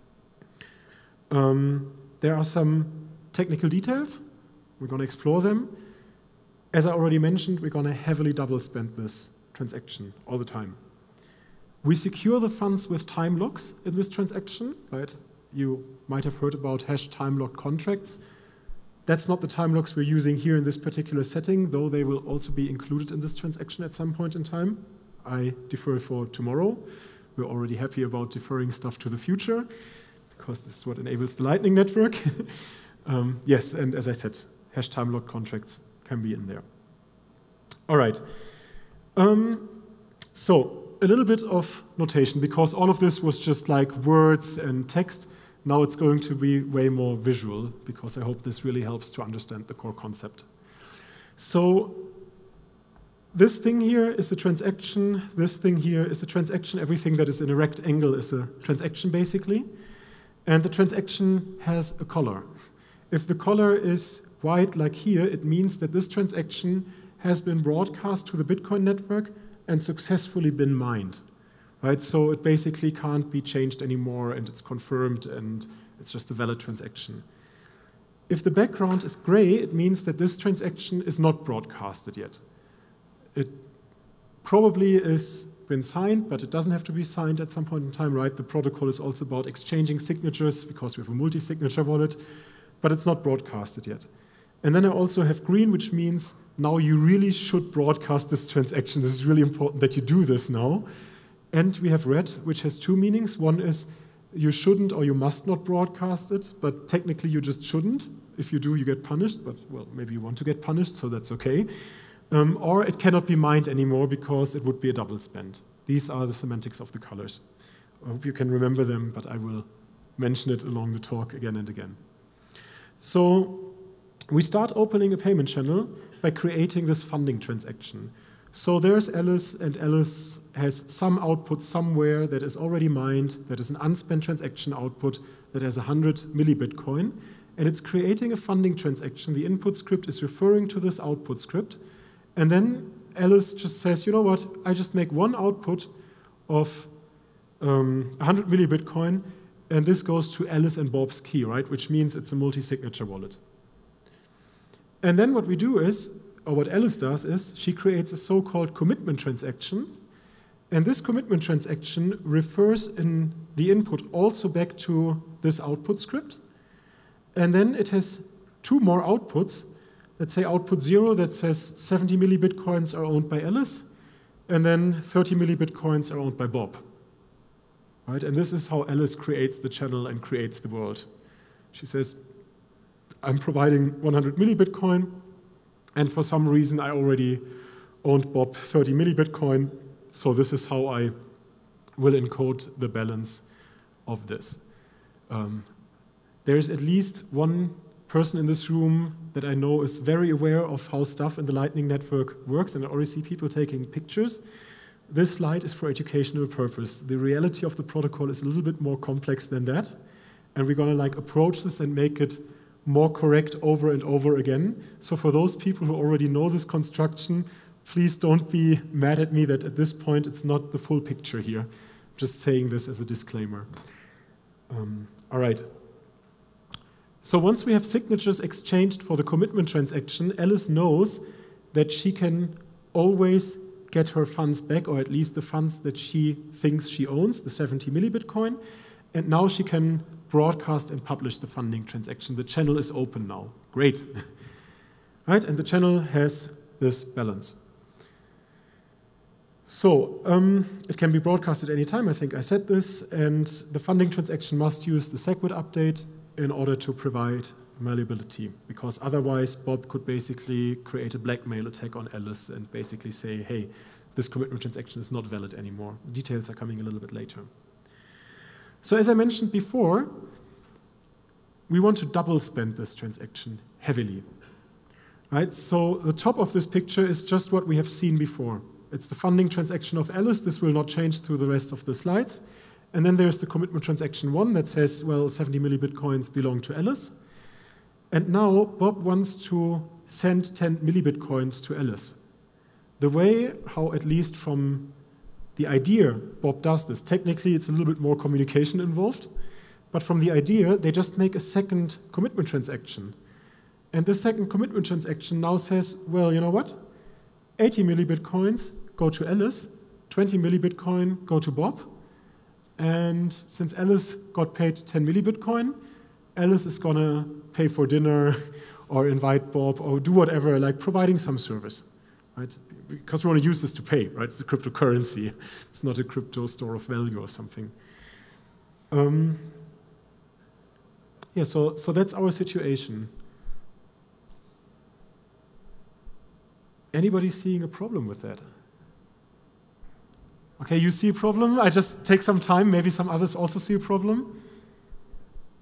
Um, there are some technical details. We're going to explore them. As I already mentioned, we're going to heavily double spend this transaction all the time. We secure the funds with time locks in this transaction, right? You might have heard about hash time lock contracts. That's not the time locks we're using here in this particular setting, though they will also be included in this transaction at some point in time. I defer for tomorrow. We're already happy about deferring stuff to the future, because this is what enables the Lightning Network. um, yes, and as I said, hash time lock contracts can be in there. All right. Um, so a little bit of notation, because all of this was just like words and text. Now it's going to be way more visual, because I hope this really helps to understand the core concept. So this thing here is a transaction, this thing here is a transaction, everything that is in a rectangle is a transaction basically, and the transaction has a color. If the color is white like here, it means that this transaction has been broadcast to the Bitcoin network and successfully been mined, right? So it basically can't be changed anymore, and it's confirmed, and it's just a valid transaction. If the background is gray, it means that this transaction is not broadcasted yet. It probably has been signed, but it doesn't have to be signed at some point in time, right? The protocol is also about exchanging signatures because we have a multi-signature wallet, but it's not broadcasted yet. And then I also have green, which means now you really should broadcast this transaction. This is really important that you do this now. And we have red, which has two meanings. One is you shouldn't or you must not broadcast it, but technically you just shouldn't. If you do, you get punished, but well, maybe you want to get punished, so that's okay. Um, or it cannot be mined anymore because it would be a double spend. These are the semantics of the colors. I hope you can remember them, but I will mention it along the talk again and again. So we start opening a payment channel by creating this funding transaction. So there's Alice, and Alice has some output somewhere that is already mined, that is an unspent transaction output that has one hundred millibitcoin, and it's creating a funding transaction. The input script is referring to this output script, and then Alice just says, you know what, I just make one output of um, one hundred millibitcoin, and this goes to Alice and Bob's key, right? Which means it's a multi-signature wallet. And then what we do is, or what Alice does is, she creates a so-called commitment transaction, and this commitment transaction refers in the input also back to this output script, and then it has two more outputs. Let's say output zero that says seventy millibitcoins are owned by Alice, and then thirty millibitcoins are owned by Bob. Right? And this is how Alice creates the channel and creates the world. She says, I'm providing one hundred millibitcoin, and for some reason I already owned Bob thirty millibitcoin, so this is how I will encode the balance of this. Um, there's at least one person in this room that I know is very aware of how stuff in the Lightning Network works, and I already see people taking pictures. This slide is for educational purpose. The reality of the protocol is a little bit more complex than that, and we're going to like approach this and make it more correct over and over again. So for those people who already know this construction, please don't be mad at me that at this point it's not the full picture here. I'm just saying this as a disclaimer. Um, all right. So once we have signatures exchanged for the commitment transaction, Alice knows that she can always get her funds back, or at least the funds that she thinks she owns, the seventy millibitcoin, and now she can broadcast and publish the funding transaction. The channel is open now. Great. Right? And the channel has this balance. So um, it can be broadcasted anytime. I think I said this, and the funding transaction must use the SegWit update in order to provide malleability, because otherwise Bob could basically create a blackmail attack on Alice and basically say, hey, this commitment transaction is not valid anymore. The details are coming a little bit later. So as I mentioned before, we want to double spend this transaction heavily. Right? So the top of this picture is just what we have seen before. It's the funding transaction of Alice. This will not change through the rest of the slides. And then there's the commitment transaction one that says, well, seventy millibitcoins belong to Alice. And now Bob wants to send ten millibitcoins to Alice. The way how, at least from the idea Bob does this, technically it's a little bit more communication involved, but from the idea, they just make a second commitment transaction. And this second commitment transaction now says, well, you know what? eighty millibitcoins go to Alice, twenty millibitcoin go to Bob, and since Alice got paid ten millibitcoin, Alice is gonna pay for dinner or invite Bob or do whatever, like providing some service, right? Because we want to use this to pay, right? It's a cryptocurrency. It's not a crypto store of value or something. Um, yeah, so, so that's our situation. Anybody seeing a problem with that? Okay, you see a problem? I just take some time. Maybe some others also see a problem.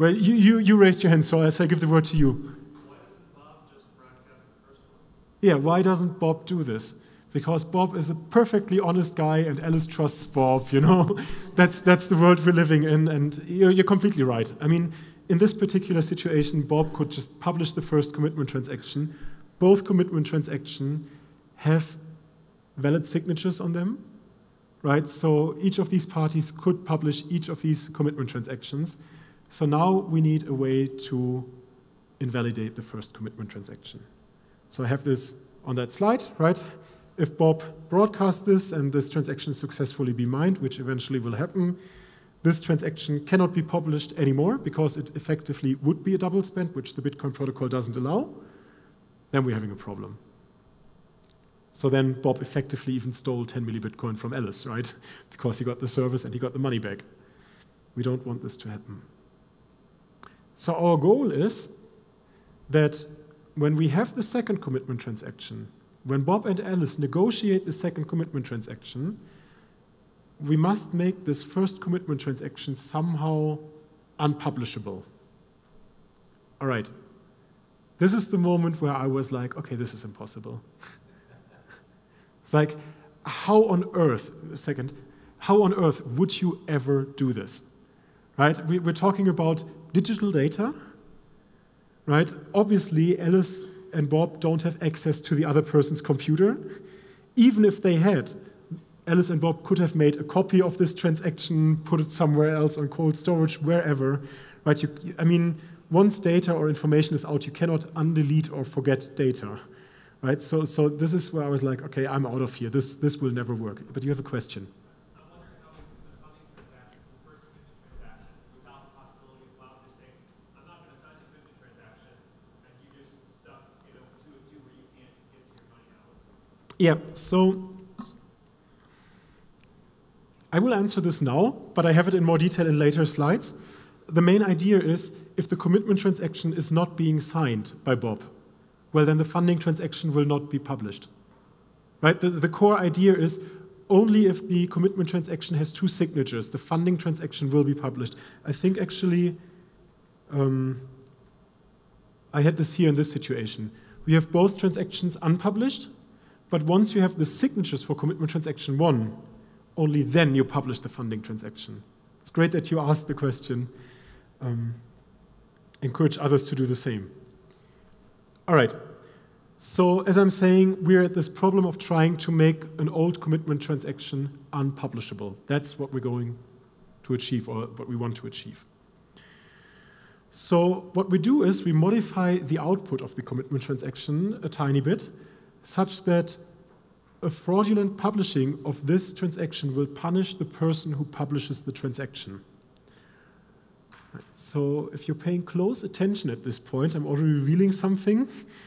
Well, you, you, you raised your hand, so I give the word to you. Why doesn't Bob just broadcast the first one? Yeah, why doesn't Bob do this? Because Bob is a perfectly honest guy and Alice trusts Bob, you know? that's, that's the world we're living in, and you're, you're completely right. I mean, in this particular situation, Bob could just publish the first commitment transaction. Both commitment transactions have valid signatures on them, right? So each of these parties could publish each of these commitment transactions. So now we need a way to invalidate the first commitment transaction. So I have this on that slide, right? If Bob broadcasts this and this transaction successfully be mined, which eventually will happen, this transaction cannot be published anymore because it effectively would be a double spend, which the Bitcoin protocol doesn't allow. Then we're having a problem. So then Bob effectively even stole ten millibitcoin from Alice, right? Because he got the service and he got the money back. We don't want this to happen. So our goal is that when we have the second commitment transaction, when Bob and Alice negotiate the second commitment transaction, we must make this first commitment transaction somehow unpublishable. All right. This is the moment where I was like, okay, this is impossible. It's like, how on earth, a second, how on earth would you ever do this? Right? We, we're talking about digital data, right? Obviously, Alice and Bob don't have access to the other person's computer. Even if they had, Alice and Bob could have made a copy of this transaction, put it somewhere else on cold storage, wherever. Right? You, I mean, once data or information is out, you cannot undelete or forget data. Right? So, so this is where I was like, okay, I'm out of here. This, this will never work. But you have a question. I'm wondering how we do the funding transaction, the first commitment transaction, without the possibility of Bob just saying, I'm not going to sign the commitment transaction, and you just stuck, you know, two and two where you can't get to your money out. Yeah, so I will answer this now, but I have it in more detail in later slides. The main idea is if the commitment transaction is not being signed by Bob, well, then the funding transaction will not be published. Right? The, the core idea is only if the commitment transaction has two signatures, the funding transaction will be published. I think actually um, I had this here in this situation. We have both transactions unpublished, but once you have the signatures for commitment transaction one, only then you publish the funding transaction. It's great that you asked the question. Um, encourage others to do the same. All right. So as I'm saying, we're at this problem of trying to make an old commitment transaction unpublishable. That's what we're going to achieve, or what we want to achieve. So what we do is we modify the output of the commitment transaction a tiny bit, such that a fraudulent publishing of this transaction will punish the person who publishes the transaction. So if you're paying close attention at this point, I'm already revealing something.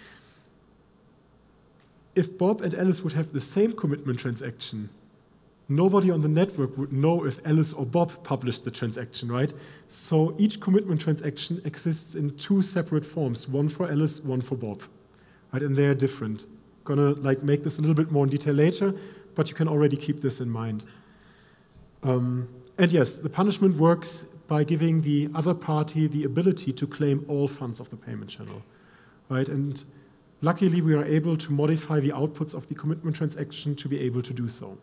If Bob and Alice would have the same commitment transaction, nobody on the network would know if Alice or Bob published the transaction, right? So each commitment transaction exists in two separate forms, one for Alice, one for Bob, right? And they are different. Gonna like make this a little bit more in detail later, but you can already keep this in mind. Um, and yes, the punishment works by giving the other party the ability to claim all funds of the payment channel, right? And luckily, we are able to modify the outputs of the commitment transaction to be able to do so.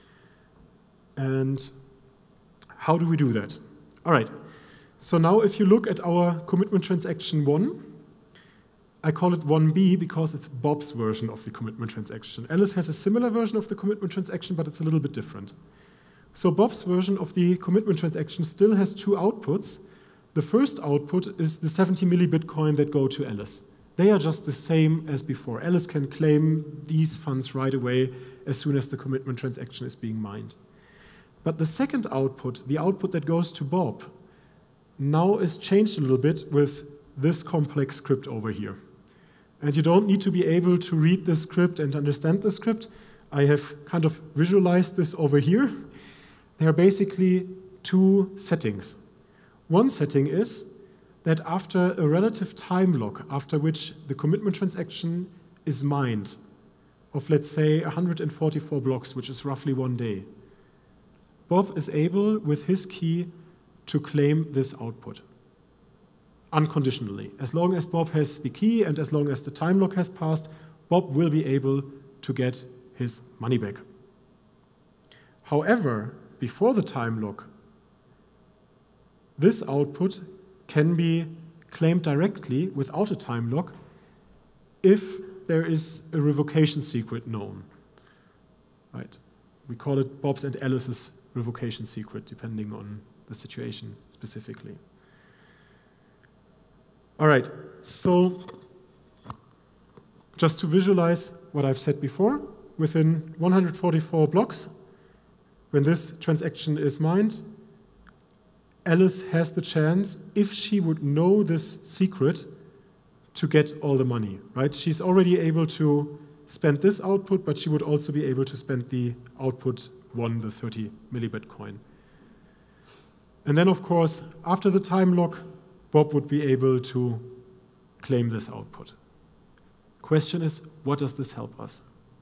And how do we do that? All right. So now if you look at our commitment transaction one, I call it one B because it's Bob's version of the commitment transaction. Alice has a similar version of the commitment transaction, but it's a little bit different. So Bob's version of the commitment transaction still has two outputs. The first output is the seventy millibitcoin that go to Alice. They are just the same as before. Alice can claim these funds right away as soon as the commitment transaction is being mined. But the second output, the output that goes to Bob, now is changed a little bit with this complex script over here. And you don't need to be able to read the script and understand the script. I have kind of visualized this over here. There are basically two settings. One setting is that after a relative time lock, after which the commitment transaction is mined, of let's say one hundred forty-four blocks, which is roughly one day, Bob is able, with his key, to claim this output. unconditionally. As long as Bob has the key and as long as the time lock has passed, Bob will be able to get his money back. However, before the time lock, this output can be claimed directly without a time lock if there is a revocation secret known. Right? We call it Bob's and Alice's revocation secret, depending on the situation specifically. All right, so just to visualize what I've said before, within one hundred forty-four blocks, when this transaction is mined, Alice has the chance, if she would know this secret, to get all the money, right? She's already able to spend this output, but she would also be able to spend the output one, the thirty millibitcoin. And then, of course, after the time lock, Bob would be able to claim this output. Question is, what does this help us?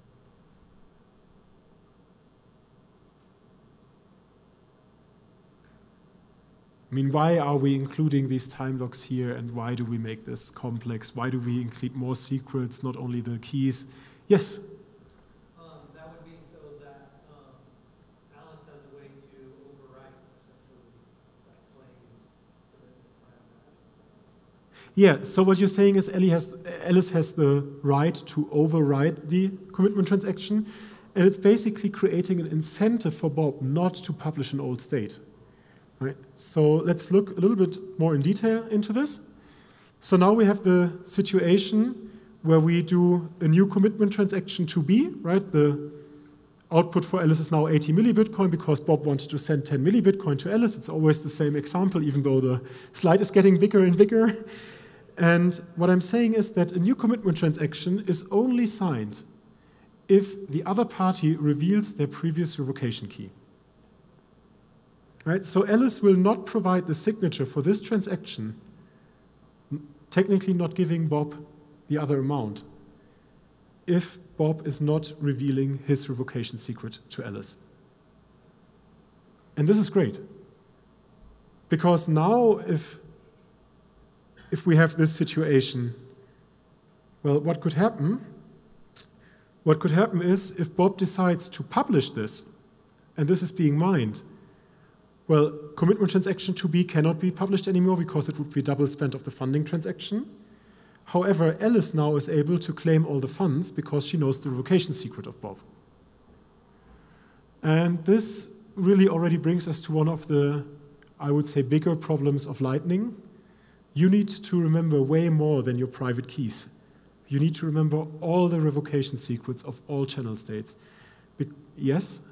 I mean, why are we including these time locks here, and why do we make this complex? Why do we include more secrets, not only the keys? Yes? Um, that would be so that um, Alice has a way to overwrite, essentially, that claim for the transaction. Yeah, so what you're saying is Ellie has, Alice has the right to override the commitment transaction, and it's basically creating an incentive for Bob not to publish an old state. Right. So let's look a little bit more in detail into this. So now we have the situation where we do a new commitment transaction to B, right? The output for Alice is now eighty millibitcoin because Bob wanted to send ten millibitcoin to Alice. It's always the same example, even though the slide is getting bigger and bigger. And what I'm saying is that a new commitment transaction is only signed if the other party reveals their previous revocation key. Right? So Alice will not provide the signature for this transaction, technically not giving Bob the other amount, if Bob is not revealing his revocation secret to Alice. And this is great, because now if, if we have this situation, well, what could happen? What could happen is if Bob decides to publish this, and this is being mined, well, commitment transaction to B cannot be published anymore because it would be double spend of the funding transaction. However, Alice now is able to claim all the funds because she knows the revocation secret of Bob. And this really already brings us to one of the, I would say, bigger problems of Lightning. You need to remember way more than your private keys. You need to remember all the revocation secrets of all channel states. Be- yes?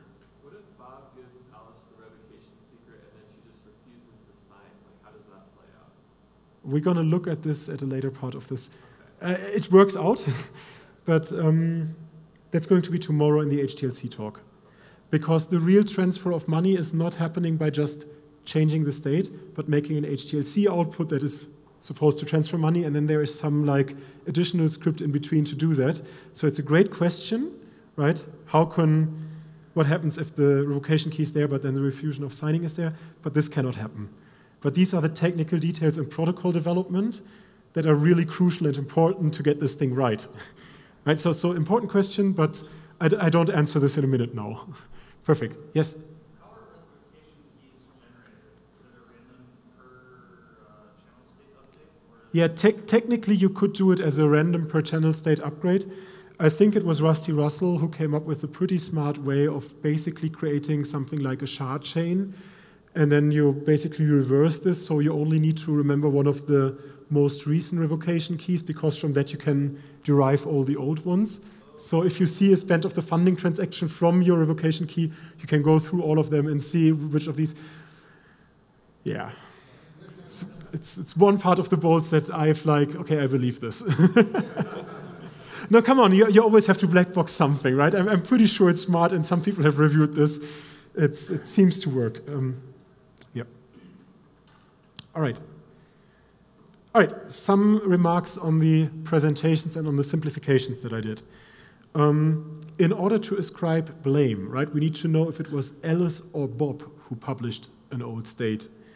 We're going to look at this at a later part of this. Uh, it works out, but um, that's going to be tomorrow in the H T L C talk. Because the real transfer of money is not happening by just changing the state, but making an H T L C output that is supposed to transfer money, and then there is some like additional script in between to do that. So it's a great question, right? How can, what happens if the revocation key is there, but then the refusion of signing is there? But this cannot happen. But these are the technical details in protocol development that are really crucial and important to get this thing right. Right? So, so important question, but I, d I don't answer this in a minute now. Perfect. Yes? How are revocation keys generated? Is it a random per uh, channel state update? Or Yeah, te technically you could do it as a random per channel state upgrade. I think it was Rusty Russell who came up with a pretty smart way of basically creating something like a shard chain. And then you basically reverse this, so you only need to remember one of the most recent revocation keys, because from that you can derive all the old ones. So if you see a spend of the funding transaction from your revocation key, you can go through all of them and see which of these. Yeah. It's, it's, it's one part of the bolts that I've like, okay, I believe this. No, come on, you, you always have to black box something, right? I'm, I'm pretty sure it's smart, and some people have reviewed this. It's, it seems to work. Um, yeah. All right. All right, some remarks on the presentations and on the simplifications that I did. Um, in order to ascribe blame, right, we need to know if it was Alice or Bob who published an old state.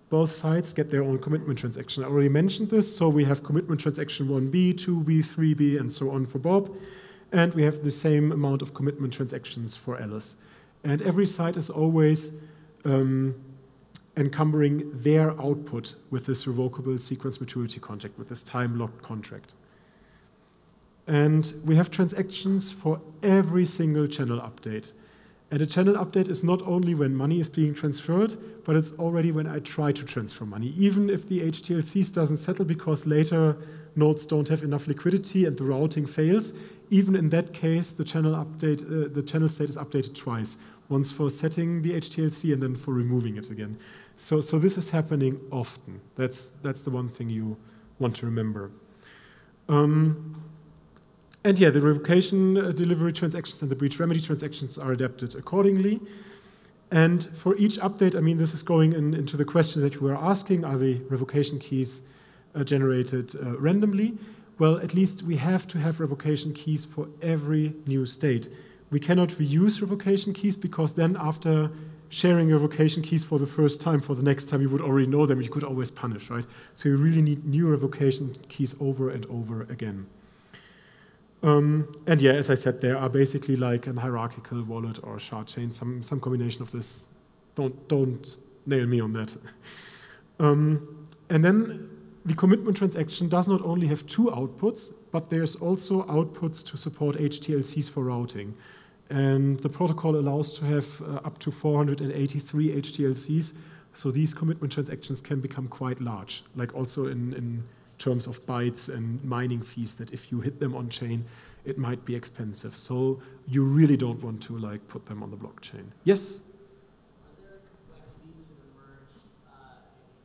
both sides get their own commitment transaction. I already mentioned this, so we have commitment transaction one B, two B, three B, and so on for Bob, and we have the same amount of commitment transactions for Alice. And every side is always um, encumbering their output with this revocable sequence maturity contract, with this time-locked contract. And we have transactions for every single channel update. And a channel update is not only when money is being transferred, but it's already when I try to transfer money, even if the H T L Cs doesn't settle because later nodes don't have enough liquidity and the routing fails. Even in that case, the channel update, uh, the channel state is updated twice, once for setting the H T L C and then for removing it again. So, so this is happening often. That's, that's the one thing you want to remember. Um, And yeah, the revocation uh, delivery transactions and the breach remedy transactions are adapted accordingly. And for each update, I mean, this is going in, into the questions that you were asking. Are the revocation keys uh, generated uh, randomly? Well, at least we have to have revocation keys for every new state. We cannot reuse revocation keys because then after sharing revocation keys for the first time, for the next time you would already know them, you could always punish, right? So you really need new revocation keys over and over again. Um, and yeah, as I said, there are basically like an hierarchical wallet or shard chain, some, some combination of this. Don't, don't nail me on that. Um, and then the commitment transaction does not only have two outputs, but there's also outputs to support H T L Cs for routing. And the protocol allows to have uh, up to four hundred eighty-three H T L Cs, so these commitment transactions can become quite large, like also in, in terms of bytes and mining fees, that if you hit them on chain, it might be expensive. So you really don't want to like put them on the blockchain. Yes? Are there complexities that emerge uh,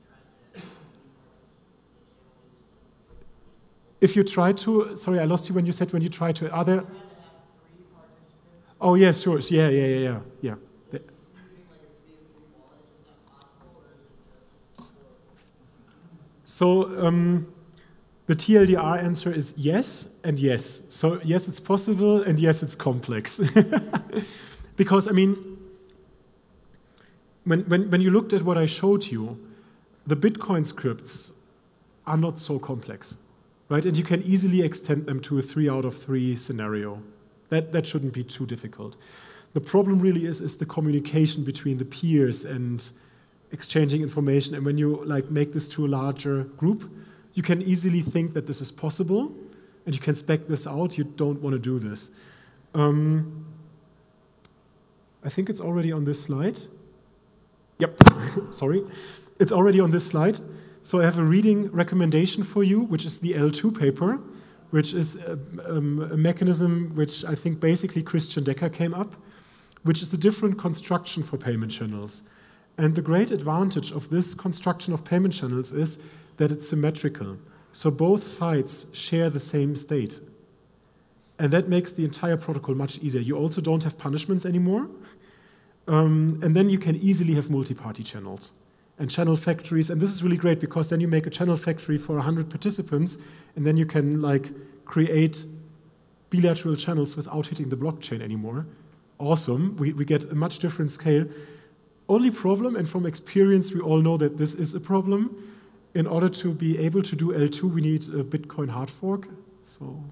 if you try to be participants? If you try to, sorry, I lost you when you said when you try to, are there? Trying to have three participants. Oh, yeah, sure. Yeah, yeah, yeah, yeah. yeah. Using like a three and three wallet, is that possible, or is it just? So um, the T L D R answer is yes and yes. So yes, it's possible, and yes, it's complex. Because, I mean, when, when, when you looked at what I showed you, the Bitcoin scripts are not so complex, right? And you can easily extend them to a three out of three scenario. That, that shouldn't be too difficult. The problem really is, is the communication between the peers and exchanging information. And when you like make this to a larger group, you can easily think that this is possible, and you can spec this out. You don't want to do this. Um, I think it's already on this slide. Yep, sorry. It's already on this slide. So I have a reading recommendation for you, which is the L two paper, which is a, um, a mechanism which I think basically Christian Decker came up, which is a different construction for payment channels. And the great advantage of this construction of payment channels is that it's symmetrical. So both sides share the same state. And that makes the entire protocol much easier. You also don't have punishments anymore. Um, and then you can easily have multi-party channels and channel factories. And this is really great because then you make a channel factory for one hundred participants, and then you can like create bilateral channels without hitting the blockchain anymore. Awesome. We, we get a much different scale. Only problem, and from experience we all know that this is a problem, in order to be able to do L two, we need a Bitcoin hard fork. So,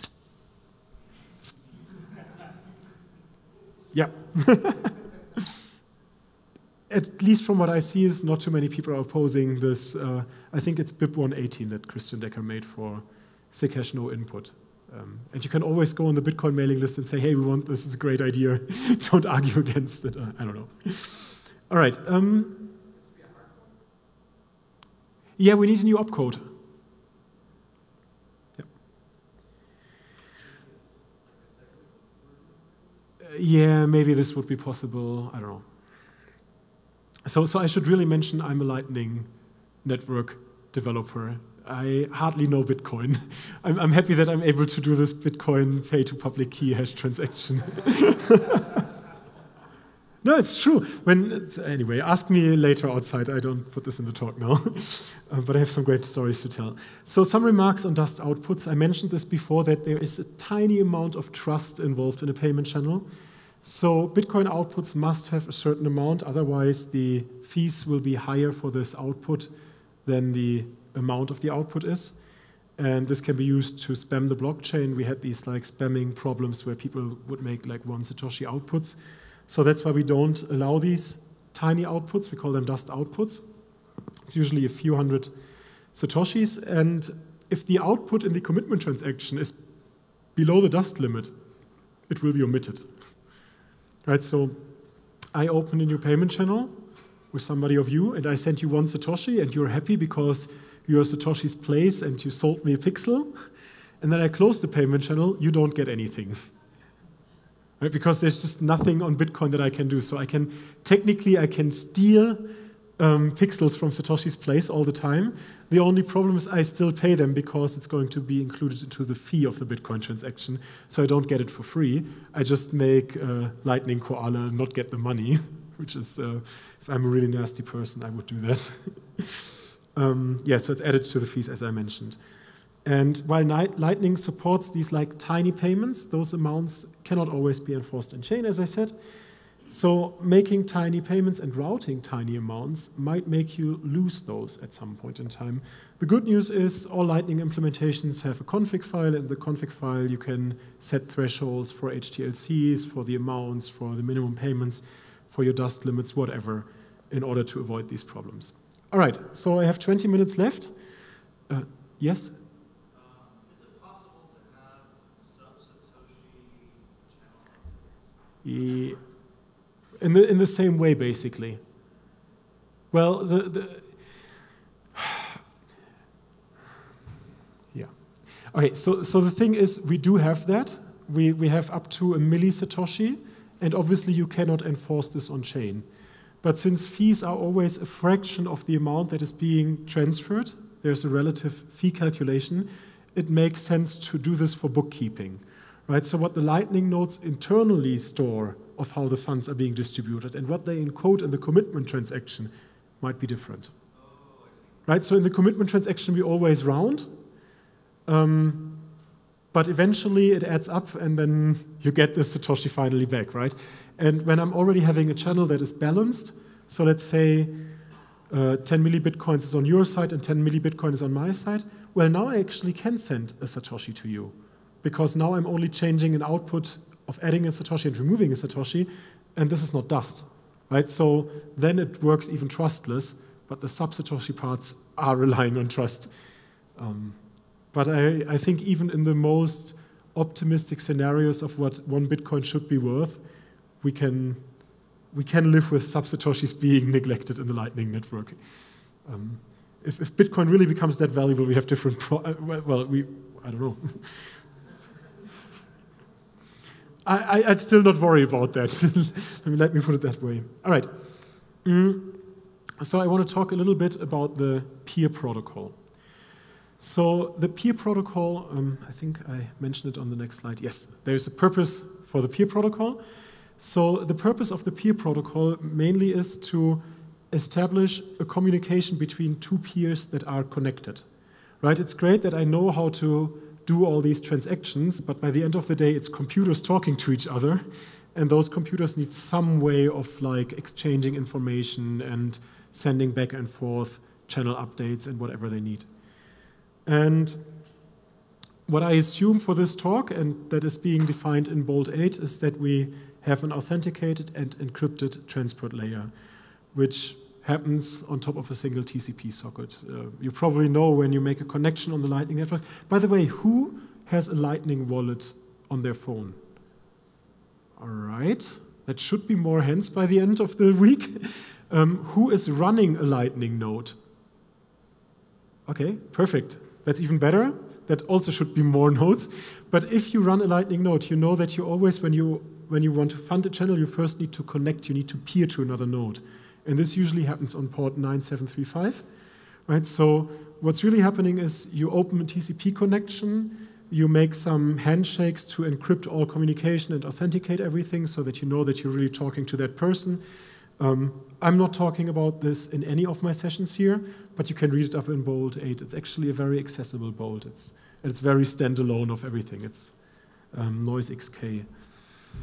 yeah. At least from what I see, is not too many people are opposing this. Uh, I think it's B I P one eighteen that Christian Decker made for Zcash no input. Um, and you can always go on the Bitcoin mailing list and say, hey, we want this, is a great idea. Don't argue against it. Uh, I don't know. All right. Um, yeah, we need a new opcode. Yeah. Uh, yeah, maybe this would be possible. I don't know. So, so I should really mention I'm a Lightning Network developer. I hardly know Bitcoin. I'm, I'm happy that I'm able to do this Bitcoin pay-to-public key hash transaction. No, it's true. When it's, anyway, ask me later outside. I don't put this in the talk now, uh, but I have some great stories to tell. So some remarks on dust outputs. I mentioned this before, that there is a tiny amount of trust involved in a payment channel. So Bitcoin outputs must have a certain amount, otherwise the fees will be higher for this output than the amount of the output is. And this can be used to spam the blockchain. We had these like spamming problems where people would make like one Satoshi outputs. So that's why we don't allow these tiny outputs. We call them dust outputs. It's usually a few hundred Satoshis. And if the output in the commitment transaction is below the dust limit, it will be omitted. Right, so I open a new payment channel with somebody of you, and I send you one Satoshi, and you're happy because you're Satoshi's place and you sold me a pixel, and then I close the payment channel, you don't get anything. Right, because there's just nothing on Bitcoin that I can do. So I can, technically, I can steal um, pixels from Satoshi's place all the time. The only problem is I still pay them because it's going to be included into the fee of the Bitcoin transaction, so I don't get it for free. I just make uh, Lightning Koala and not get the money, which is, uh, if I'm a really nasty person, I would do that. um, yeah, so it's added to the fees, as I mentioned. And while Lightning supports these like tiny payments, those amounts cannot always be enforced in chain, as I said. So making tiny payments and routing tiny amounts might make you lose those at some point in time. The good news is all Lightning implementations have a config file. In the config file, you can set thresholds for H T L Cs, for the amounts, for the minimum payments, for your dust limits, whatever, in order to avoid these problems. All right, so I have twenty minutes left. Uh, yes? Yeah. In the, in the same way, basically. Well, the, the yeah. Okay, so, so the thing is, we do have that. We, we have up to a milli Satoshi, and obviously you cannot enforce this on chain. But since fees are always a fraction of the amount that is being transferred, there's a relative fee calculation, it makes sense to do this for bookkeeping. Right, so what the Lightning nodes internally store of how the funds are being distributed and what they encode in the commitment transaction might be different. Oh, I see. Right, so in the commitment transaction we always round, um, but eventually it adds up and then you get this Satoshi finally back, right? And when I'm already having a channel that is balanced, so let's say uh, ten millibitcoins is on your side and ten millibitcoin is on my side, well now I actually can send a Satoshi to you. Because now I'm only changing an output of adding a Satoshi and removing a Satoshi, and this is not dust, right? So then it works even trustless, but the sub-Satoshi parts are relying on trust. Um, but I, I think even in the most optimistic scenarios of what one Bitcoin should be worth, we can, we can live with sub-Satoshis being neglected in the Lightning Network. Um, if, if Bitcoin really becomes that valuable, we have different, pro uh, well, we, I don't know. I, I'd still not worry about that. let, me, let me put it that way. All right. Mm. So I want to talk a little bit about the peer protocol. So the peer protocol, um, I think I mentioned it on the next slide. Yes, there's a purpose for the peer protocol. So the purpose of the peer protocol mainly is to establish a communication between two peers that are connected. Right? It's great that I know how to do all these transactions, but by the end of the day, it's computers talking to each other, and those computers need some way of like exchanging information and sending back and forth channel updates and whatever they need. And what I assume for this talk, and that is being defined in bold eight, is that we have an authenticated and encrypted transport layer, which happens on top of a single T C P socket. Uh, you probably know when you make a connection on the Lightning Network. By the way, who has a Lightning wallet on their phone? All right, that should be more hands by the end of the week. Um, who is running a Lightning node? Okay, perfect. That's even better. That also should be more nodes. But if you run a Lightning node, you know that you always, when you, when you want to fund a channel, you first need to connect, you need to peer to another node. And this usually happens on port nine seven three five, right? So what's really happening is you open a T C P connection, you make some handshakes to encrypt all communication and authenticate everything so that you know that you're really talking to that person. Um, I'm not talking about this in any of my sessions here, but you can read it up in bold eight. It's actually a very accessible bold. It's, it's very standalone of everything. It's um, noise X K.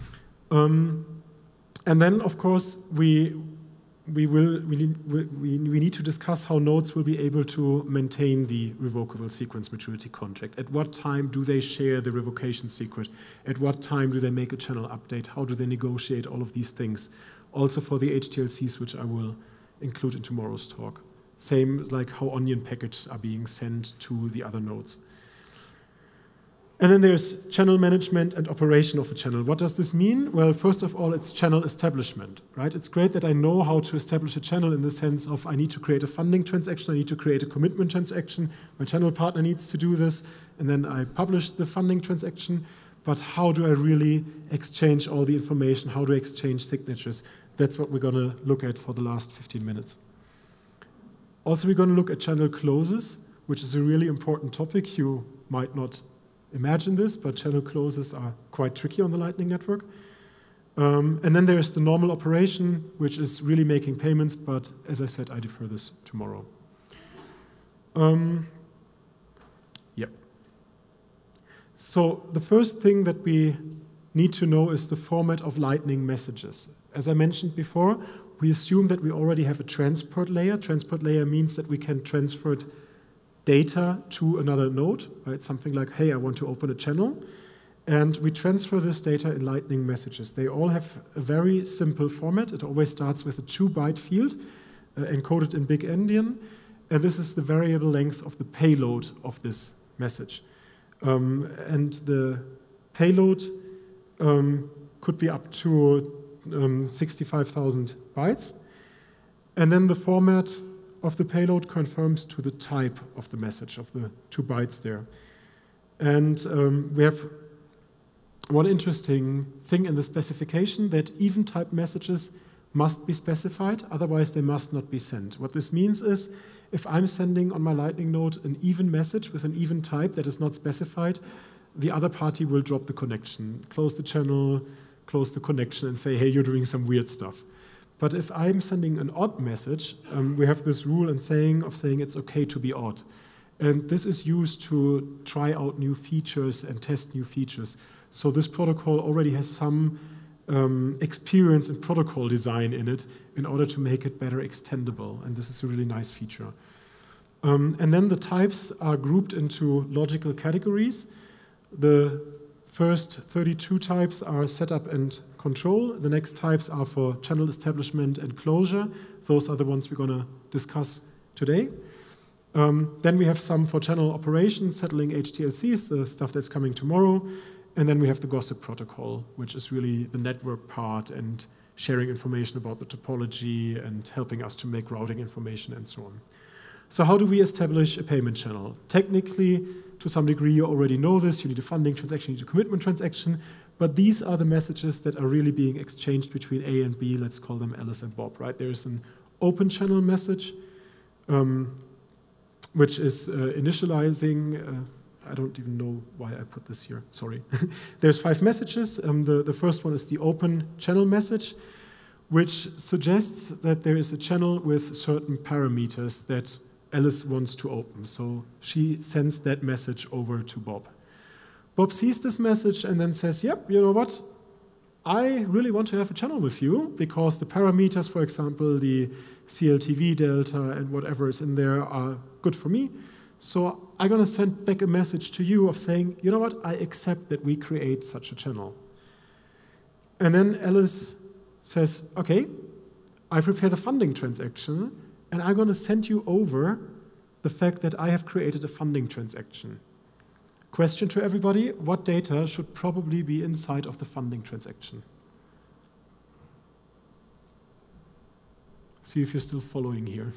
Um, and then, of course, we we will we, we we need to discuss how nodes will be able to maintain the revocable sequence maturity contract. At what time do they share the revocation secret? At what time do they make a channel update? How do they negotiate all of these things? Also for the H T L Cs, which I will include in tomorrow's talk. Same like how onion packets are being sent to the other nodes. And then there's channel management and operation of a channel. What does this mean? Well, first of all, it's channel establishment, right? It's great that I know how to establish a channel in the sense of I need to create a funding transaction, I need to create a commitment transaction, my channel partner needs to do this, and then I publish the funding transaction. But how do I really exchange all the information? How do I exchange signatures? That's what we're going to look at for the last fifteen minutes. Also, we're going to look at channel closes, which is a really important topic. You might not imagine this, but channel closes are quite tricky on the Lightning Network. Um, and then there's the normal operation, which is really making payments, but as I said, I defer this tomorrow. Um, yeah. So the first thing that we need to know is the format of Lightning messages. As I mentioned before, we assume that we already have a transport layer. Transport layer means that we can transfer data to another node, right? Something like, hey, I want to open a channel. And we transfer this data in Lightning messages. They all have a very simple format. It always starts with a two byte field uh, encoded in Big Endian. And this is the variable length of the payload of this message. Um, and the payload um, could be up to um, sixty-five thousand bytes. And then the format of the payload confirms to the type of the message, of the two bytes there. And um, we have one interesting thing in the specification, that even type messages must be specified, otherwise they must not be sent. What this means is, if I'm sending on my Lightning node an even message with an even type that is not specified, the other party will drop the connection, close the channel, close the connection, and say, hey, you're doing some weird stuff. But if I'm sending an odd message, um, we have this rule and saying of saying it's okay to be odd. And this is used to try out new features and test new features. So this protocol already has some um, experience in protocol design in it in order to make it better extendable. And this is a really nice feature. Um, and then the types are grouped into logical categories. The first thirty-two types are setup and control. The next types are for channel establishment and closure. Those are the ones we're going to discuss today. Um, then we have some for channel operations, settling H T L Cs, the stuff that's coming tomorrow. And then we have the gossip protocol, which is really the network part and sharing information about the topology and helping us to make routing information and so on. So how do we establish a payment channel? Technically, to some degree, you already know this. You need a funding transaction, you need a commitment transaction. But these are the messages that are really being exchanged between A and B. Let's call them Alice and Bob, right? There's an open channel message, um, which is uh, initializing. Uh, I don't even know why I put this here. Sorry. There's five messages. Um, the, the first one is the open channel message, which suggests that there is a channel with certain parameters that Alice wants to open. So she sends that message over to Bob. Bob sees this message and then says, yep, you know what? I really want to have a channel with you because the parameters, for example, the C L T V delta and whatever is in there are good for me. So I'm going to send back a message to you of saying, you know what? I accept that we create such a channel. And then Alice says, okay, I prepare the funding transaction, and I'm going to send you over the fact that I have created a funding transaction. Question to everybody, what data should probably be inside of the funding transaction? See if you're still following here.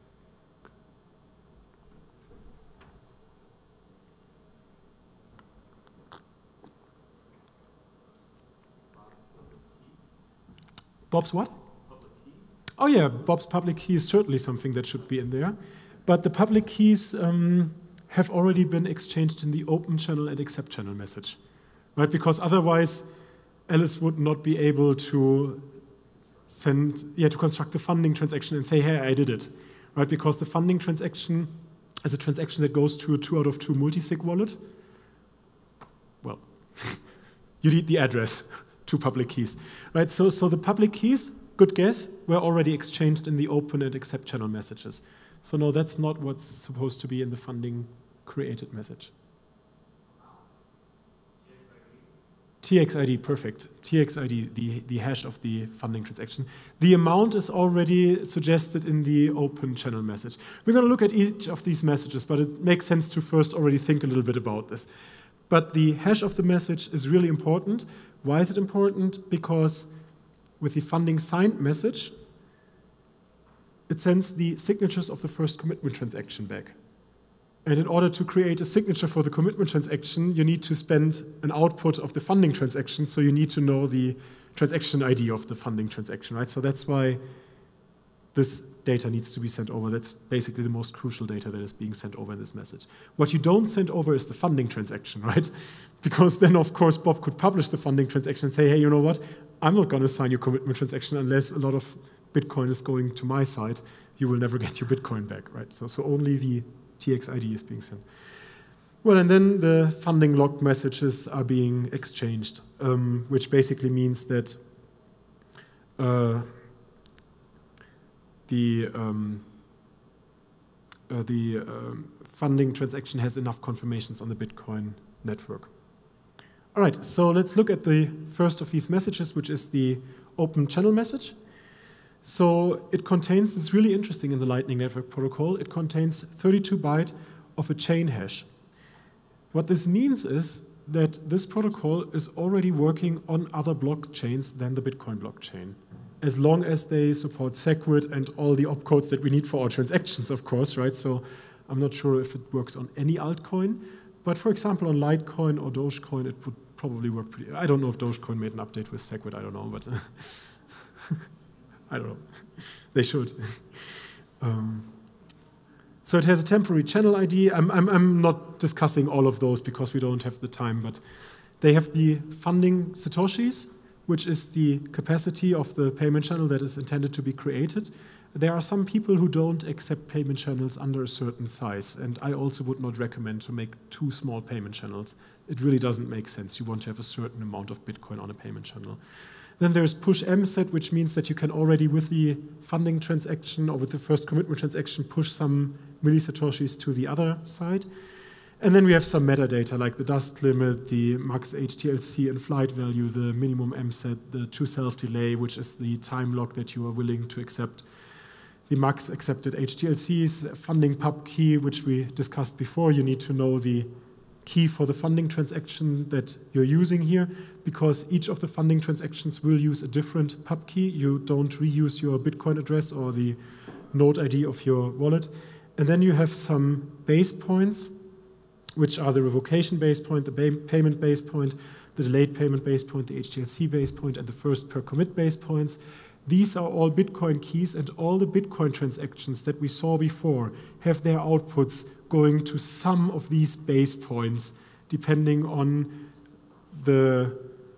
Bob's what? Public key. Oh yeah, Bob's public key is certainly something that should be in there. But the public keys um, have already been exchanged in the open channel and accept channel message, right? Because otherwise, Alice would not be able to send, yeah, to construct the funding transaction and say, hey, I did it, right? Because the funding transaction is a transaction that goes to a two out of two multisig wallet. Well, you need the address two public keys, right? So, so the public keys, good guess, were already exchanged in the open and accept channel messages. So no, that's not what's supposed to be in the funding created message. T X I D, perfect. T X I D, the, the hash of the funding transaction. The amount is already suggested in the open channel message. We're going to look at each of these messages, but it makes sense to first already think a little bit about this. But the hash of the message is really important. Why is it important? Because with the funding signed message, it sends the signatures of the first commitment transaction back. And in order to create a signature for the commitment transaction, you need to spend an output of the funding transaction, so you need to know the transaction I D of the funding transaction, right? So that's why this data needs to be sent over. That's basically the most crucial data that is being sent over in this message. What you don't send over is the funding transaction, right? Because then, of course, Bob could publish the funding transaction and say, hey, you know what? I'm not going to sign your commitment transaction unless a lot of Bitcoin is going to my side. You will never get your Bitcoin back, right? So, so only the T X I D is being sent. Well, and then the funding locked messages are being exchanged, um, which basically means that uh, the um, uh, the um, funding transaction has enough confirmations on the Bitcoin network. All right, so let's look at the first of these messages, which is the open channel message. So it contains, it's really interesting in the Lightning Network Protocol, it contains thirty-two byte of a chain hash. What this means is that this protocol is already working on other blockchains than the Bitcoin blockchain, as long as they support SegWit and all the opcodes that we need for our transactions, of course, right? So I'm not sure if it works on any altcoin, but for example, on Litecoin or Dogecoin, it would probably work pretty. I don't know if Dogecoin made an update with SegWit, I don't know, but I don't know. They should. um, so it has a temporary channel I D. I'm, I'm, I'm not discussing all of those because we don't have the time, but they have the funding Satoshis, which is the capacity of the payment channel that is intended to be created. There are some people who don't accept payment channels under a certain size, and I also would not recommend to make two small payment channels. It really doesn't make sense. You want to have a certain amount of Bitcoin on a payment channel. Then there's push M set, which means that you can already, with the funding transaction or with the first commitment transaction, push some millisatoshis to the other side. And then we have some metadata, like the dust limit, the max H T L C and flight value, the minimum M set, the true self delay, which is the time lock that you are willing to accept, the max accepted H T L Cs, funding pub key, which we discussed before. You need to know the key for the funding transaction that you're using here, because each of the funding transactions will use a different pub key. You don't reuse your Bitcoin address or the node I D of your wallet. And then you have some base points, which are the revocation base point, the payment base point, the delayed payment base point, the H T L C base point, and the first per commit base points. These are all Bitcoin keys, and all the Bitcoin transactions that we saw before have their outputs going to some of these base points, depending on the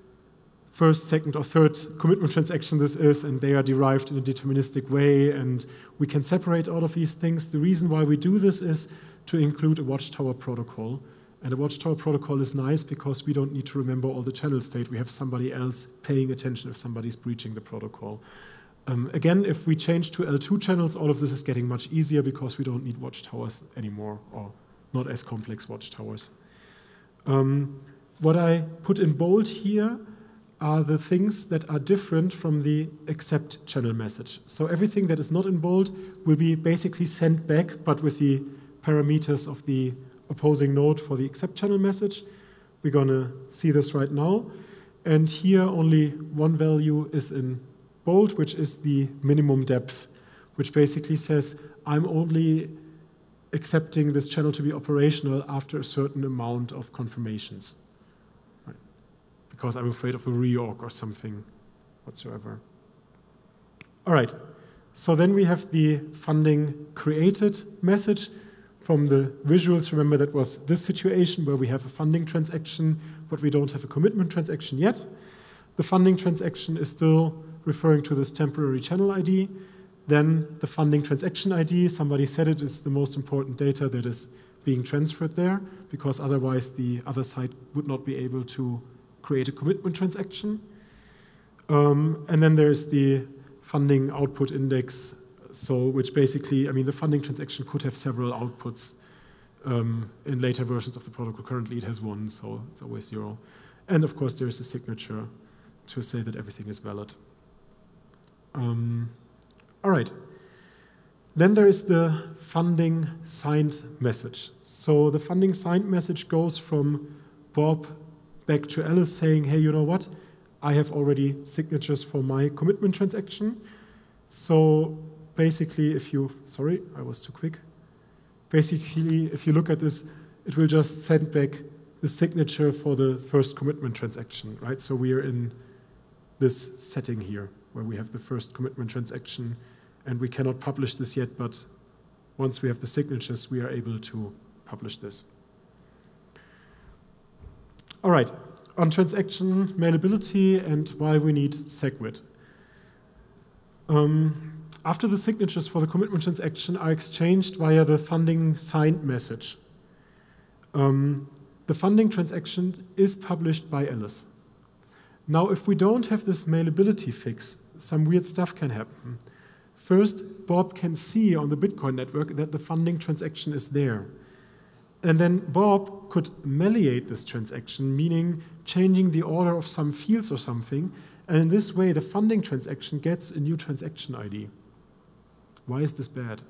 first, second, or third commitment transaction this is, and they are derived in a deterministic way, and we can separate all of these things. The reason why we do this is to include a watchtower protocol, and a watchtower protocol is nice because we don't need to remember all the channel state. We have somebody else paying attention if somebody's breaching the protocol. Um, again, if we change to L two channels, all of this is getting much easier because we don't need watchtowers anymore, or not as complex watchtowers. Um, what I put in bold here are the things that are different from the accept channel message. So everything that is not in bold will be basically sent back, but with the parameters of the opposing node for the accept channel message. We're going to see this right now. And here only one value is in bold, which is the minimum depth, which basically says I'm only accepting this channel to be operational after a certain amount of confirmations, right? Because I'm afraid of a reorg or something whatsoever. All right, so then we have the funding created message. From the visuals, remember that was this situation where we have a funding transaction, but we don't have a commitment transaction yet. The funding transaction is still referring to this temporary channel I D. Then the funding transaction I D, somebody said it is the most important data that is being transferred there, because otherwise the other side would not be able to create a commitment transaction. Um, and then there's the funding output index, so which basically, I mean, the funding transaction could have several outputs um, in later versions of the protocol. Currently it has one, so it's always zero. And of course there's a signature to say that everything is valid. Um, all right. Then there is the funding signed message. So the funding signed message goes from Bob back to Alice saying, hey, you know what? I have already signatures for my commitment transaction. So basically, if you, sorry, I was too quick. Basically, if you look at this, it will just send back the signature for the first commitment transaction, right? So we are in this setting here where we have the first commitment transaction, and we cannot publish this yet, but once we have the signatures, we are able to publish this. All right, on transaction mailability and why we need SegWit. Um, after the signatures for the commitment transaction are exchanged via the funding signed message, um, the funding transaction is published by Alice. Now, if we don't have this mailability fix, some weird stuff can happen. First, Bob can see on the Bitcoin network that the funding transaction is there. And then Bob could malleate this transaction, meaning changing the order of some fields or something. And in this way, the funding transaction gets a new transaction I D. Why is this bad?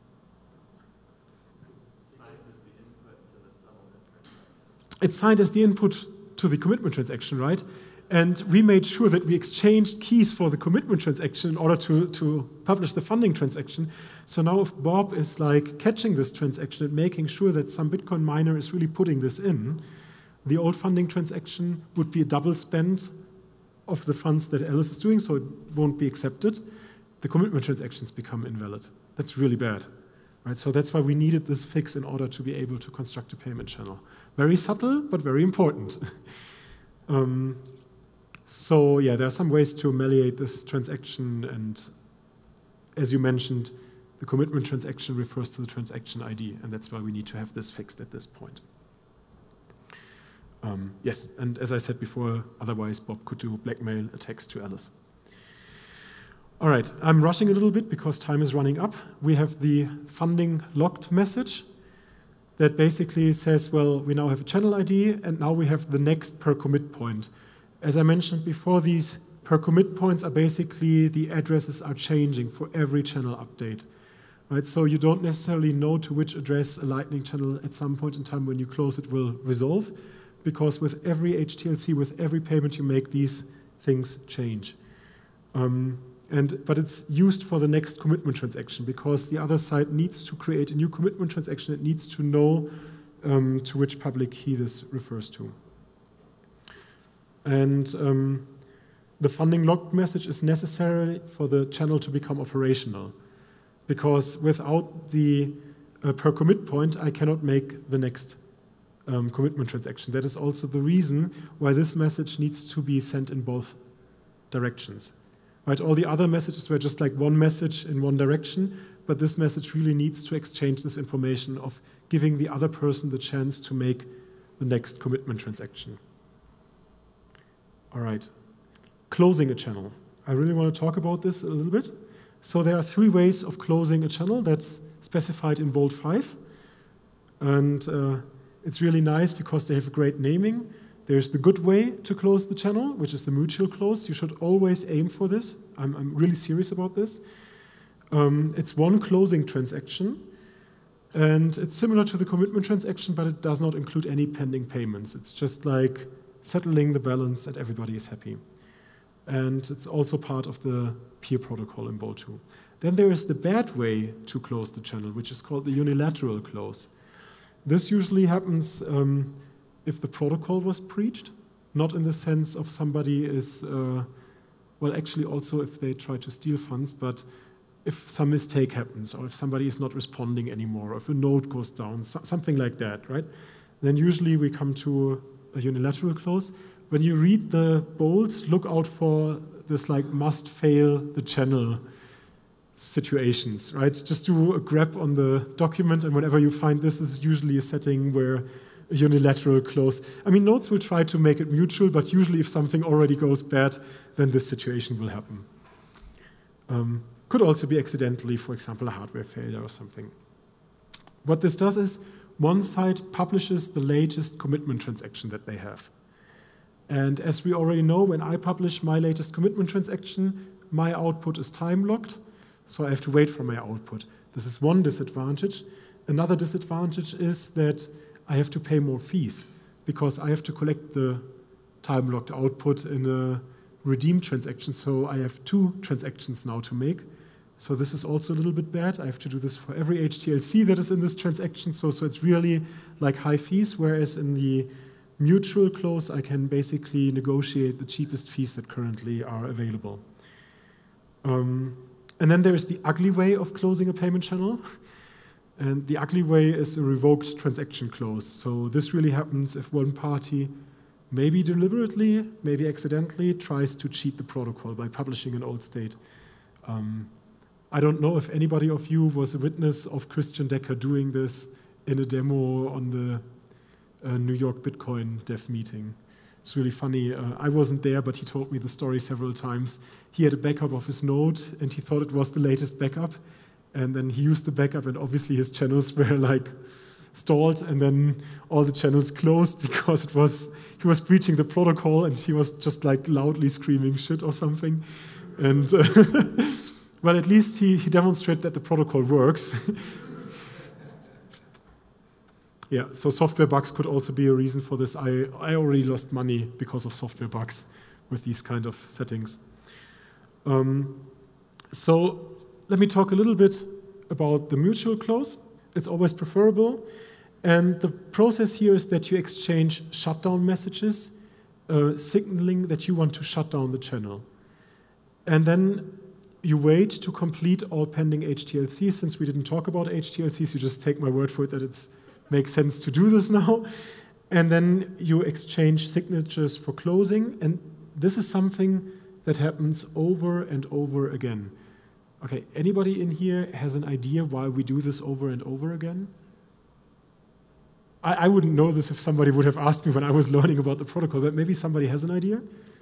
It's signed as the input to the commitment transaction, right? And we made sure that we exchanged keys for the commitment transaction in order to, to publish the funding transaction. So now if Bob is like catching this transaction and making sure that some Bitcoin miner is really putting this in, the old funding transaction would be a double spend of the funds that Alice is doing, so it won't be accepted. The commitment transactions become invalid. That's really bad. Right? So that's why we needed this fix in order to be able to construct a payment channel. Very subtle, but very important. um, So yeah, there are some ways to malleate this transaction, and as you mentioned, the commitment transaction refers to the transaction I D, and that's why we need to have this fixed at this point. Um, yes, and as I said before, otherwise Bob could do blackmail attacks to Alice. All right, I'm rushing a little bit because time is running up. We have the funding locked message that basically says, well, we now have a channel I D, and now we have the next per commit point. As I mentioned before, these per commit points are basically the addresses are changing for every channel update. Right? So you don't necessarily know to which address a Lightning channel at some point in time when you close it will resolve, because with every H T L C, with every payment you make, these things change. Um, and, but it's used for the next commitment transaction because the other side needs to create a new commitment transaction. It needs to know um, to which public key this refers to. And um, the funding locked message is necessary for the channel to become operational, because without the uh, per commit point, I cannot make the next um, commitment transaction. That is also the reason why this message needs to be sent in both directions. Right? All the other messages were just like one message in one direction, but this message really needs to exchange this information of giving the other person the chance to make the next commitment transaction. All right, closing a channel. I really want to talk about this a little bit. So there are three ways of closing a channel that's specified in bold five. And uh, it's really nice because they have great naming. There's the good way to close the channel, which is the mutual close. You should always aim for this. I'm, I'm really serious about this. Um, it's one closing transaction. And it's similar to the commitment transaction, but it does not include any pending payments. It's just like settling the balance and everybody is happy. And it's also part of the peer protocol in Bold two. Then there is the bad way to close the channel, which is called the unilateral close. This usually happens um, if the protocol was breached, not in the sense of somebody is, uh, well, actually also if they try to steal funds, but if some mistake happens, or if somebody is not responding anymore, or if a node goes down, so something like that, right? Then usually we come to a unilateral close. When you read the bolds, look out for this like must fail the channel situations, right? Just do a grep on the document, and whenever you find this, this is usually a setting where a unilateral close. I mean, nodes will try to make it mutual, but usually if something already goes bad, then this situation will happen. Um, could also be accidentally, for example, a hardware failure or something. What this does is one side publishes the latest commitment transaction that they have. And as we already know, when I publish my latest commitment transaction, my output is time-locked, so I have to wait for my output. This is one disadvantage. Another disadvantage is that I have to pay more fees because I have to collect the time-locked output in a redeemed transaction, so I have two transactions now to make. So this is also a little bit bad. I have to do this for every H T L C that is in this transaction, so, so it's really like high fees, whereas in the mutual close, I can basically negotiate the cheapest fees that currently are available. Um, and then there is the ugly way of closing a payment channel. And the ugly way is a revoked transaction close. So this really happens if one party, maybe deliberately, maybe accidentally, tries to cheat the protocol by publishing an old state. Um, I don't know if anybody of you was a witness of Christian Decker doing this in a demo on the uh, New York Bitcoin dev meeting. It's really funny. Uh, I wasn't there, but he told me the story several times. He had a backup of his node, and he thought it was the latest backup. And then he used the backup, and obviously his channels were like stalled, and then all the channels closed because it was he was breaching the protocol, and he was just like loudly screaming shit or something. And uh, well, at least he, he demonstrated that the protocol works. Yeah, so software bugs could also be a reason for this. I, I already lost money because of software bugs with these kind of settings. Um, so let me talk a little bit about the mutual close. It's always preferable. And the process here is that you exchange shutdown messages, uh, signaling that you want to shut down the channel. And then you wait to complete all pending H T L Cs. Since we didn't talk about H T L Cs, you just take my word for it that it makes sense to do this now. And then you exchange signatures for closing. And this is something that happens over and over again. Okay, anybody in here has an idea why we do this over and over again? I, I wouldn't know this if somebody would have asked me when I was learning about the protocol, but maybe somebody has an idea?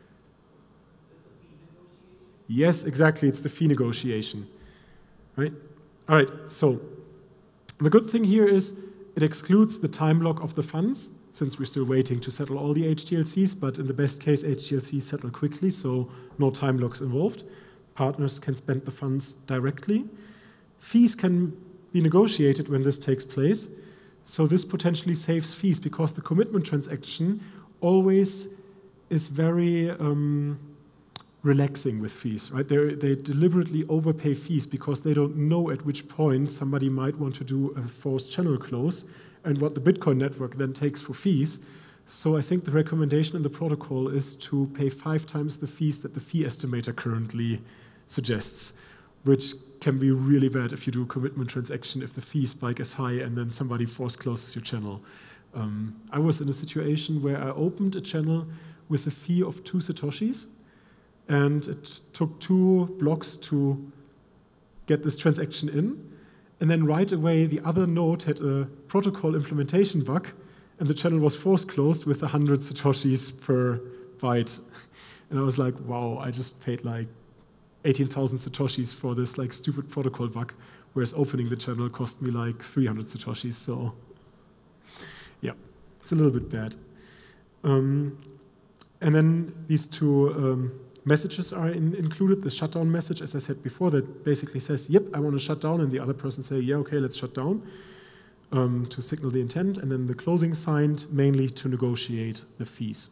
Yes, exactly, it's the fee negotiation, right? All right, so the good thing here is it excludes the time lock of the funds, since we're still waiting to settle all the H T L Cs, but in the best case, H T L Cs settle quickly, so no time locks involved. Partners can spend the funds directly. Fees can be negotiated when this takes place, so this potentially saves fees because the commitment transaction always is very um, relaxing with fees, right? They're, they deliberately overpay fees because they don't know at which point somebody might want to do a forced channel close and what the Bitcoin network then takes for fees. So I think the recommendation in the protocol is to pay five times the fees that the fee estimator currently suggests, which can be really bad if you do a commitment transaction if the fee spike is high and then somebody force closes your channel. Um, I was in a situation where I opened a channel with a fee of two Satoshis, and it took two blocks to get this transaction in. And then right away, the other node had a protocol implementation bug, and the channel was force closed with one hundred Satoshis per byte. And I was like, wow, I just paid like eighteen thousand Satoshis for this like stupid protocol bug, whereas opening the channel cost me like three hundred Satoshis. So yeah, it's a little bit bad. Um, and then these two um, messages are in, included. The shutdown message, as I said before, that basically says, yep, I want to shut down, and the other person say, yeah, okay, let's shut down, um, to signal the intent, and then the closing signed mainly to negotiate the fees.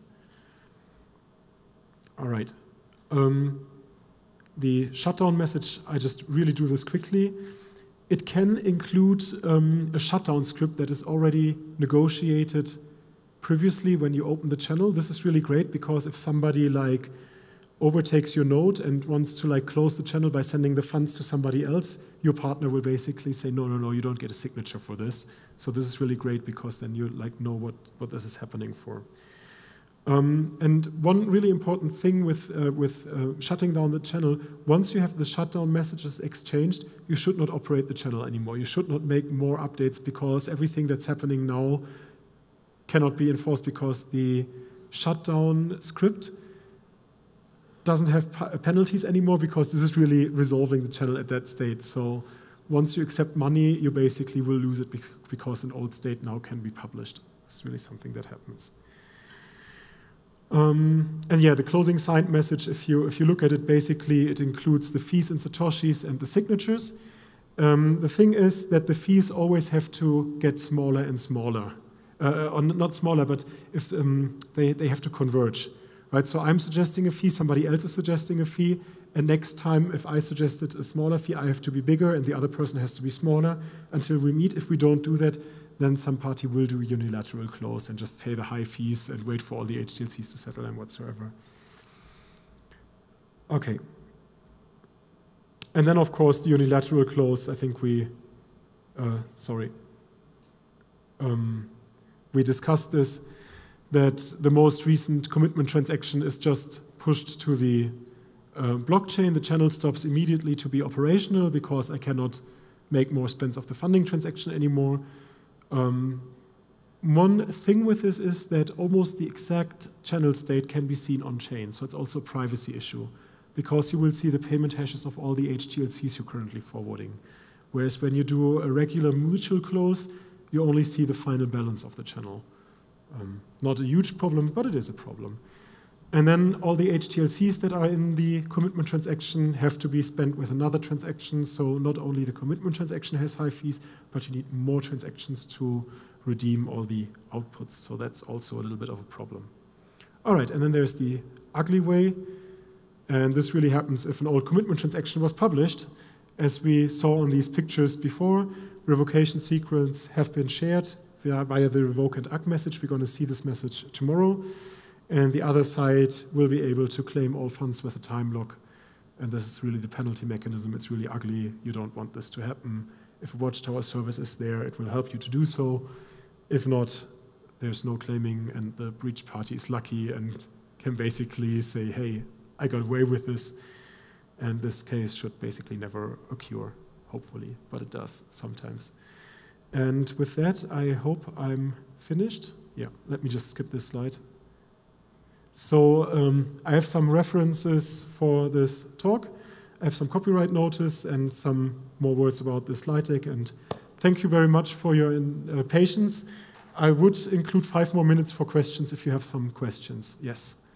All right. Um, the shutdown message, I just really do this quickly. It can include um, a shutdown script that is already negotiated previously when you open the channel. This is really great because if somebody like overtakes your node and wants to like close the channel by sending the funds to somebody else, your partner will basically say, no, no, no, you don't get a signature for this. So this is really great because then you like know what, what this is happening for. Um, and one really important thing with, uh, with uh, shutting down the channel, once you have the shutdown messages exchanged, you should not operate the channel anymore. You should not make more updates because everything that's happening now cannot be enforced because the shutdown script doesn't have penalties anymore, because this is really resolving the channel at that state. So once you accept money, you basically will lose it because an old state now can be published. It's really something that happens. Um, and yeah, the closing signed message, if you, if you look at it, basically it includes the fees in Satoshis and the signatures. Um, the thing is that the fees always have to get smaller and smaller. Uh, or not smaller, but if um, they, they have to converge. Right? So I'm suggesting a fee, somebody else is suggesting a fee, and next time if I suggested a smaller fee, I have to be bigger and the other person has to be smaller until we meet. If we don't do that, then some party will do a unilateral close and just pay the high fees and wait for all the H T L Cs to settle and whatsoever. Okay. And then, of course, the unilateral close, I think we, uh, sorry, um, we discussed this, that the most recent commitment transaction is just pushed to the uh, blockchain. The channel stops immediately to be operational because I cannot make more spends of the funding transaction anymore. Um, one thing with this is that almost the exact channel state can be seen on chain, so it's also a privacy issue, because you will see the payment hashes of all the H T L Cs you're currently forwarding. Whereas when you do a regular mutual close, you only see the final balance of the channel. Um, not a huge problem, but it is a problem. And then all the H T L Cs that are in the commitment transaction have to be spent with another transaction, so not only the commitment transaction has high fees, but you need more transactions to redeem all the outputs, so that's also a little bit of a problem. All right, and then there's the ugly way, and this really happens if an old commitment transaction was published. As we saw on these pictures before, revocation secrets have been shared via, via the revoke and ug message. We're going to see this message tomorrow. And the other side will be able to claim all funds with a time lock. And this is really the penalty mechanism. It's really ugly. You don't want this to happen. If a Watchtower service is there, it will help you to do so. If not, there's no claiming, and the breach party is lucky and can basically say, hey, I got away with this. And this case should basically never occur, hopefully, but it does sometimes. And with that, I hope I'm finished. Yeah, let me just skip this slide. So um, I have some references for this talk. I have some copyright notice and some more words about the slide deck. And thank you very much for your uh, patience. I would include five more minutes for questions if you have some questions. Yes.